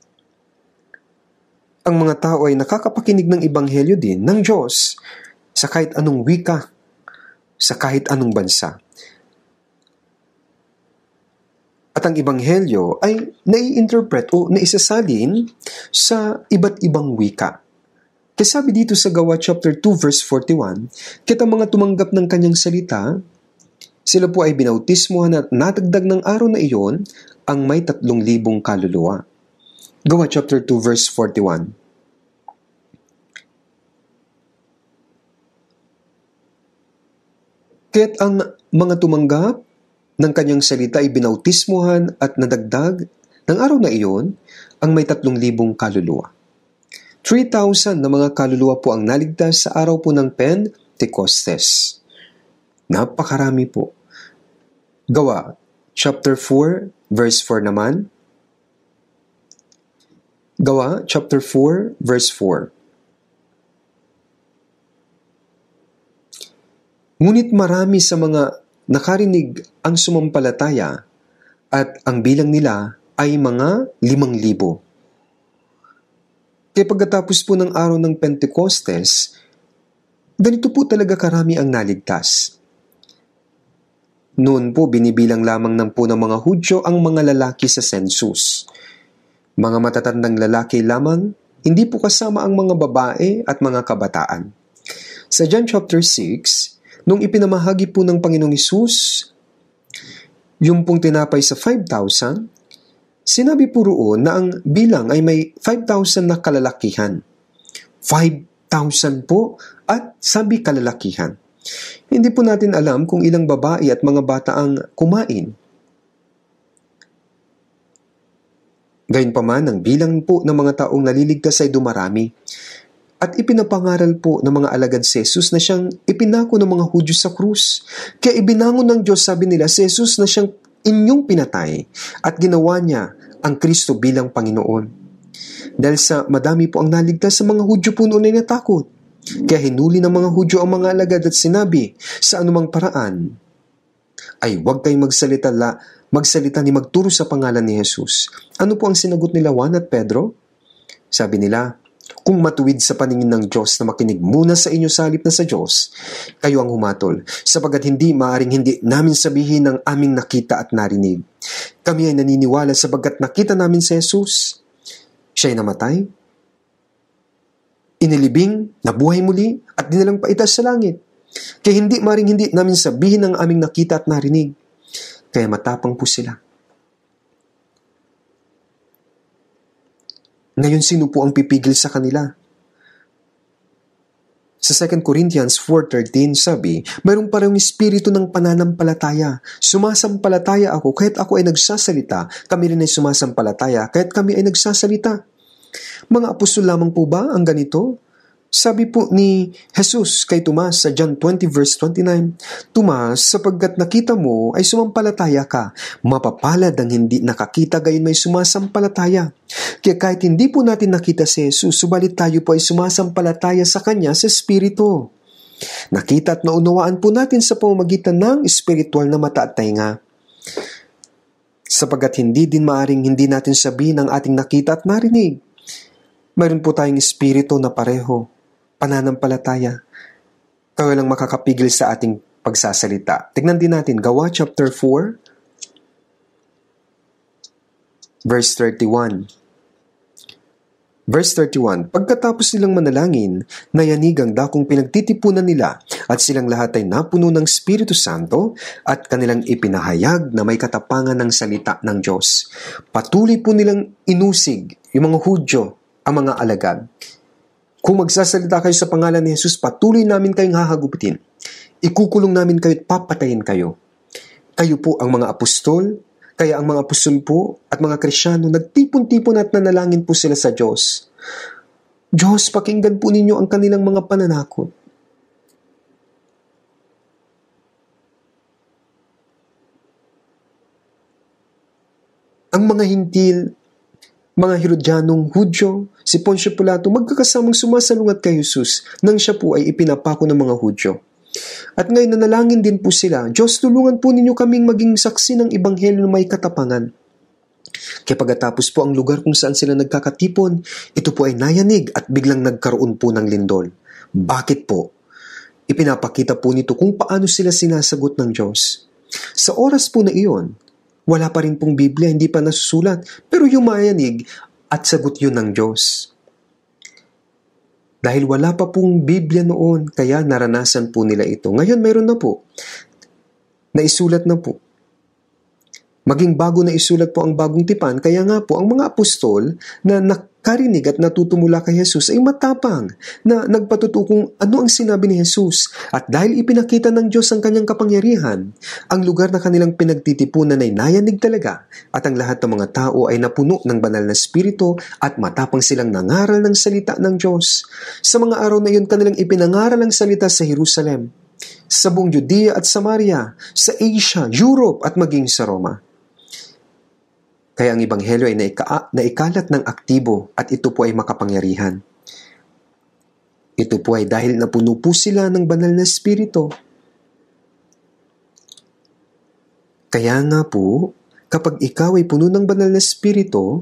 ang mga tao ay nakakapakinig ng ebanghelyo din ng Diyos sa kahit anong wika, sa kahit anong bansa. At ang ebanghelyo ay nai-interpret o naisasalin sa iba't ibang wika. Kaya sabi dito sa Gawa chapter two verse forty-one, kita mga tumanggap ng kanyang salita, sila po ay binautismohan at natagdag ng araw na iyon ang may tatlong libong kaluluwa. Gawa chapter two verse forty-one. Kaya't ang mga tumanggap ng kanyang salita ay binautismohan at nadagdag ng araw na iyon ang may tatlong libong kaluluwa. three thousand na mga kaluluwa po ang naligtas sa araw po ng Pentecostes. Napakarami po. Gawa, chapter four, verse four naman. Gawa, chapter four, verse four. Ngunit marami sa mga nakarinig ang sumampalataya at ang bilang nila ay mga limang libo. Kaya pagkatapos po ng araw ng Pentecostes, ganito po talaga karami ang naligtas. Noon po, binibilang lamang ng po ng mga Hudyo ang mga lalaki sa census. Mga matatandang lalaki lamang, hindi po kasama ang mga babae at mga kabataan. Sa John chapter six, nung ipinamahagi po ng Panginoong Hesus, yung pong tinapay sa five thousand, sinabi po roon na ang bilang ay may five thousand na kalalakihan. five thousand po at sabi kalalakihan. Hindi po natin alam kung ilang babae at mga bata ang kumain. Gayunpaman, ang bilang po ng mga taong naliligtas ay dumarami. At ipinapangaral po ng mga alagad si Jesus na siyang ipinako ng mga Hudyo sa krus. Kaya ibinangon ng Diyos, sabi nila, si Jesus na siyang inyong pinatay at ginawa niya ang Kristo bilang Panginoon. Dahil sa madami po ang naligtas, sa mga Hudyo po noon ay natakot. Kaya hinuli ng mga Hudyo ang mga alagad at sinabi, sa anumang paraan, ay huwag kayong magsalita, la, magsalita ni magturo sa pangalan ni Jesus. Ano po ang sinagot nila Juan at Pedro? Sabi nila, kung matuwid sa paningin ng Diyos na makinig muna sa inyo sa halip na sa Diyos, kayo ang humatol, sapagat hindi maaring hindi namin sabihin ang aming nakita at narinig. Kami ay naniniwala sapagat nakita namin si Jesus. Siya'y namatay, inilibing, nabuhay muli, at dinalang paitaas sa langit. Kaya hindi maring hindi namin sabihin ang aming nakita at narinig. Kaya matapang po sila. Ngayon, sino po ang pipigil sa kanila? Sa Second Corinthians four thirteen, sabi, mayroong parang espiritu ng pananampalataya. Sumasampalataya ako, kahit ako ay nagsasalita. Kami rin ay sumasampalataya, kahit kami ay nagsasalita. Mga apostol lamang po ba ang ganito? Sabi po ni Jesus kay Tomas sa John twenty verse twenty-nine, Tomas, sapagkat nakita mo ay sumampalataya ka, mapapalad ang hindi nakakita gayon may sumasampalataya. Kaya kahit hindi po natin nakita si Jesus, subalit tayo po ay sumasampalataya sa Kanya sa Espiritu. Nakita at naunawaan po natin sa pamamagitan ng espiritual na mata at tainga. Sapagkat hindi din maaring hindi natin sabihin ang ating nakita at narinig. Mayroon po tayong espiritu na pareho, pananampalataya. Kaya lang makakapigil sa ating pagsasalita. Tignan din natin, Gawa chapter four, verse thirty-one. Verse thirty-one, pagkatapos nilang manalangin, nayanig ang dakong pinagtitipunan nila at silang lahat ay napuno ng Espiritu Santo at kanilang ipinahayag na may katapangan ng salita ng Diyos. Patuloy po nilang inusig yung mga Hudyo, ang mga alagad. Kung magsasalita kayo sa pangalan ni Jesus, patuloy namin kayong hahagupitin. Ikukulong namin kayo at papatayin kayo. Kayo po ang mga apostol, kaya ang mga apostol po at mga Krisyano, nagtipon-tipon at nanalangin po sila sa Diyos. Diyos, pakinggan po ninyo ang kanilang mga pananakot. Ang mga hintil, mga Herodyanong Hudyo, si Poncio Pilato, magkakasamang sumasalungat kay Jesus nang siya po ay ipinapako ng mga Hudyo. At ngayon nanalangin din po sila, Diyos, tulungan po ninyo kaming maging saksi ng Ebanghelyo na may katapangan. Kaya pagkatapos po ang lugar kung saan sila nagkakatipon, ito po ay nayanig at biglang nagkaroon po ng lindol. Bakit po? Ipinapakita po nito kung paano sila sinasagot ng Diyos. Sa oras po na iyon, wala pa rin pong Biblia, hindi pa nasusulat, pero yumayanig at sagot yun ng Diyos. Dahil wala pa pong Biblia noon, kaya naranasan po nila ito. Ngayon meron na po. Naisulat na po. Maging bago na isulat po ang bagong tipan, kaya nga po ang mga apostol na nakarinig at natutumula kay Jesus ay matapang na nagpatuto kung ano ang sinabi ni Jesus. At dahil ipinakita ng Diyos ang kanyang kapangyarihan, ang lugar na kanilang pinagtitipunan ay nayanig talaga at ang lahat ng mga tao ay napuno ng banal na espiritu at matapang silang nangaral ng salita ng Diyos. Sa mga araw na iyon, kanilang ipinangaral ang salita sa Jerusalem, sa buong Judea at Samaria, sa Asia, Europe at maging sa Roma. Kaya ang Ebanghelyo ay naika- naikalat ng aktibo at ito po ay makapangyarihan. Ito po ay dahil napuno po sila ng banal na espiritu. Kaya nga po, kapag ikaw ay puno ng banal na Espiritu,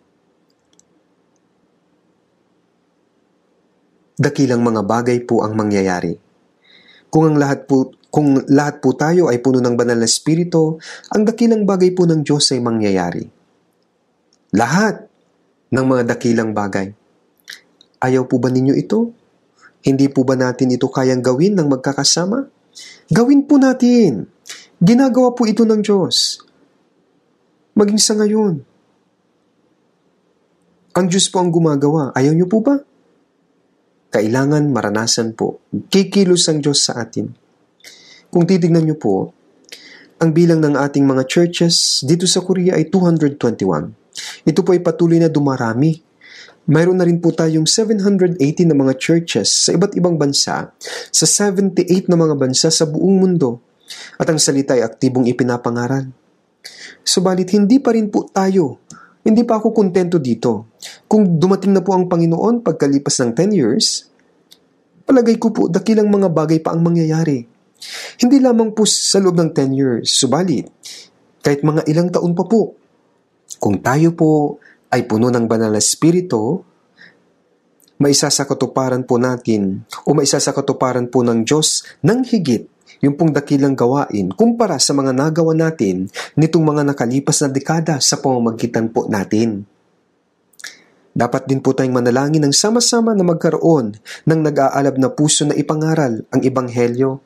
dakilang mga bagay po ang mangyayari. Kung ang lahat po kung lahat po tayo ay puno ng banal na Espiritu, ang dakilang bagay po ng Diyos ay mangyayari. Lahat ng mga dakilang bagay. Ayaw po ba ninyo ito? Hindi po ba natin ito kayang gawin ng magkakasama? Gawin po natin. Ginagawa po ito ng Diyos. Maging sa ngayon. Ang Diyos po ang gumagawa. Ayaw niyo po ba? Kailangan maranasan po. Kikilos ang Diyos sa atin. Kung titignan niyo po, ang bilang ng ating mga churches dito sa Korea ay two hundred twenty-one. Ito po ay patuloy na dumarami. Mayroon na rin po tayong seven hundred eighty na mga churches sa iba't ibang bansa, sa seventy-eight na mga bansa sa buong mundo. At ang salita ay aktibong ipinapangaral. Subalit hindi pa rin po tayo. Hindi pa ako kontento dito. Kung dumating na po ang Panginoon pagkalipas ng ten years, palagay ko po dakilang mga bagay pa ang mangyayari. Hindi lamang po sa loob ng ten years, subalit kahit mga ilang taon pa po. Kung tayo po ay puno ng banal na Espiritu, maisasakatuparan po natin o maisasakatuparan po ng Diyos ng higit yung pong dakilang gawain kumpara sa mga nagawa natin nitong mga nakalipas na dekada sa pamamagitan po natin. Dapat din po tayong manalangin ng sama-sama na magkaroon ng nag-aalab na puso na ipangaral ang Ebanghelyo.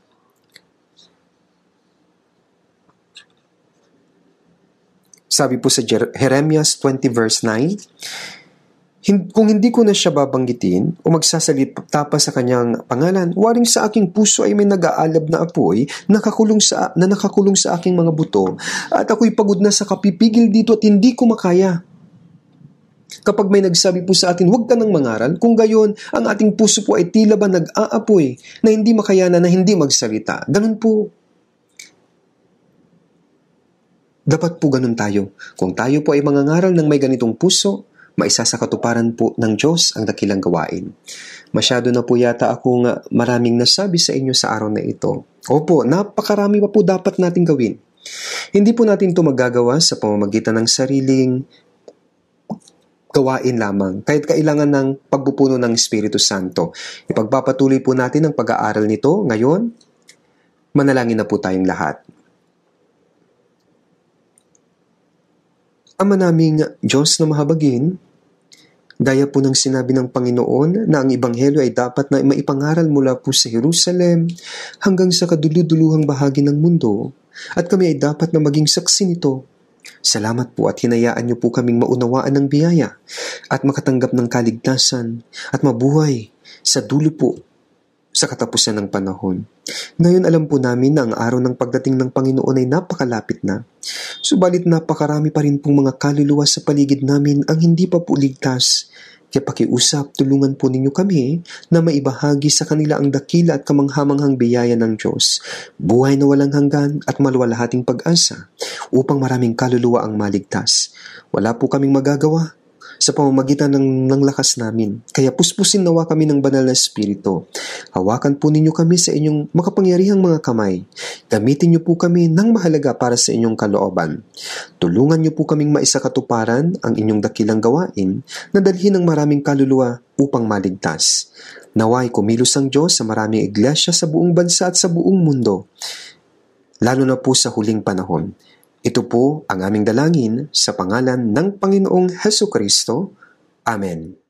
Sabi po sa Jeremias twenty verse nine, kung hindi ko na siya babanggitin o magsasalita pa sa kanyang pangalan, waring sa aking puso ay may nag-aalab na apoy nakakulong sa, na nakakulong sa aking mga buto at ako'y pagod na sa kapipigil dito at hindi ko makaya. Kapag may nagsabi po sa atin, huwag ka nang mangaral, kung gayon, ang ating puso po ay tila ba nag-aapoy na hindi makayanan na hindi magsalita. Ganun po. Dapat po ganun tayo. Kung tayo po ay mangangaral ng may ganitong puso, maisasakatuparan po ng Diyos ang dakilang gawain. Masyado na po yata akong maraming nasabi sa inyo sa araw na ito. Opo, napakarami pa po dapat nating gawin. Hindi po natin ito magagawa sa pamamagitan ng sariling gawain lamang, kahit kailangan ng pagpupuno ng Espiritu Santo. Ipagpapatuloy po natin ang pag-aaral nito ngayon. Manalangin na po tayong lahat. Ama naming Diyos na mahabagin, gaya po ng sinabi ng Panginoon na ang Ebanghelyo ay dapat na maipangaral mula po sa Jerusalem hanggang sa kaduluduluhang bahagi ng mundo at kami ay dapat na maging saksi nito. Salamat po at hinayaan niyo po kaming maunawaan ng biyaya at makatanggap ng kaligtasan at mabuhay sa dulo po sa katapusan ng panahon. Ngayon alam po namin na ang araw ng pagdating ng Panginoon ay napakalapit na. Subalit napakarami pa rin pong mga kaluluwa sa paligid namin ang hindi pa po ligtas. Kaya pakiusap, tulungan po ninyo kami na maibahagi sa kanila ang dakila at kamanghamanghang biyaya ng Diyos, buhay na walang hanggan at maluwalhating pag-asa upang maraming kaluluwa ang maligtas. Wala po kaming magagawa sa pamamagitan ng, ng lakas namin. Kaya puspusin nawa kami ng banal na Espiritu. Hawakan po ninyo kami sa inyong makapangyarihang mga kamay. Gamitin niyo po kami ng mahalaga para sa inyong kalooban. Tulungan niyo po kaming maisakatuparan ang inyong dakilang gawain na dalhin ng maraming kaluluwa upang maligtas. Naway kumilos ang Diyos sa maraming iglesia sa buong bansa at sa buong mundo, lalo na po sa huling panahon. Ito po ang aming dalangin sa pangalan ng Panginoong Hesukristo. Amen.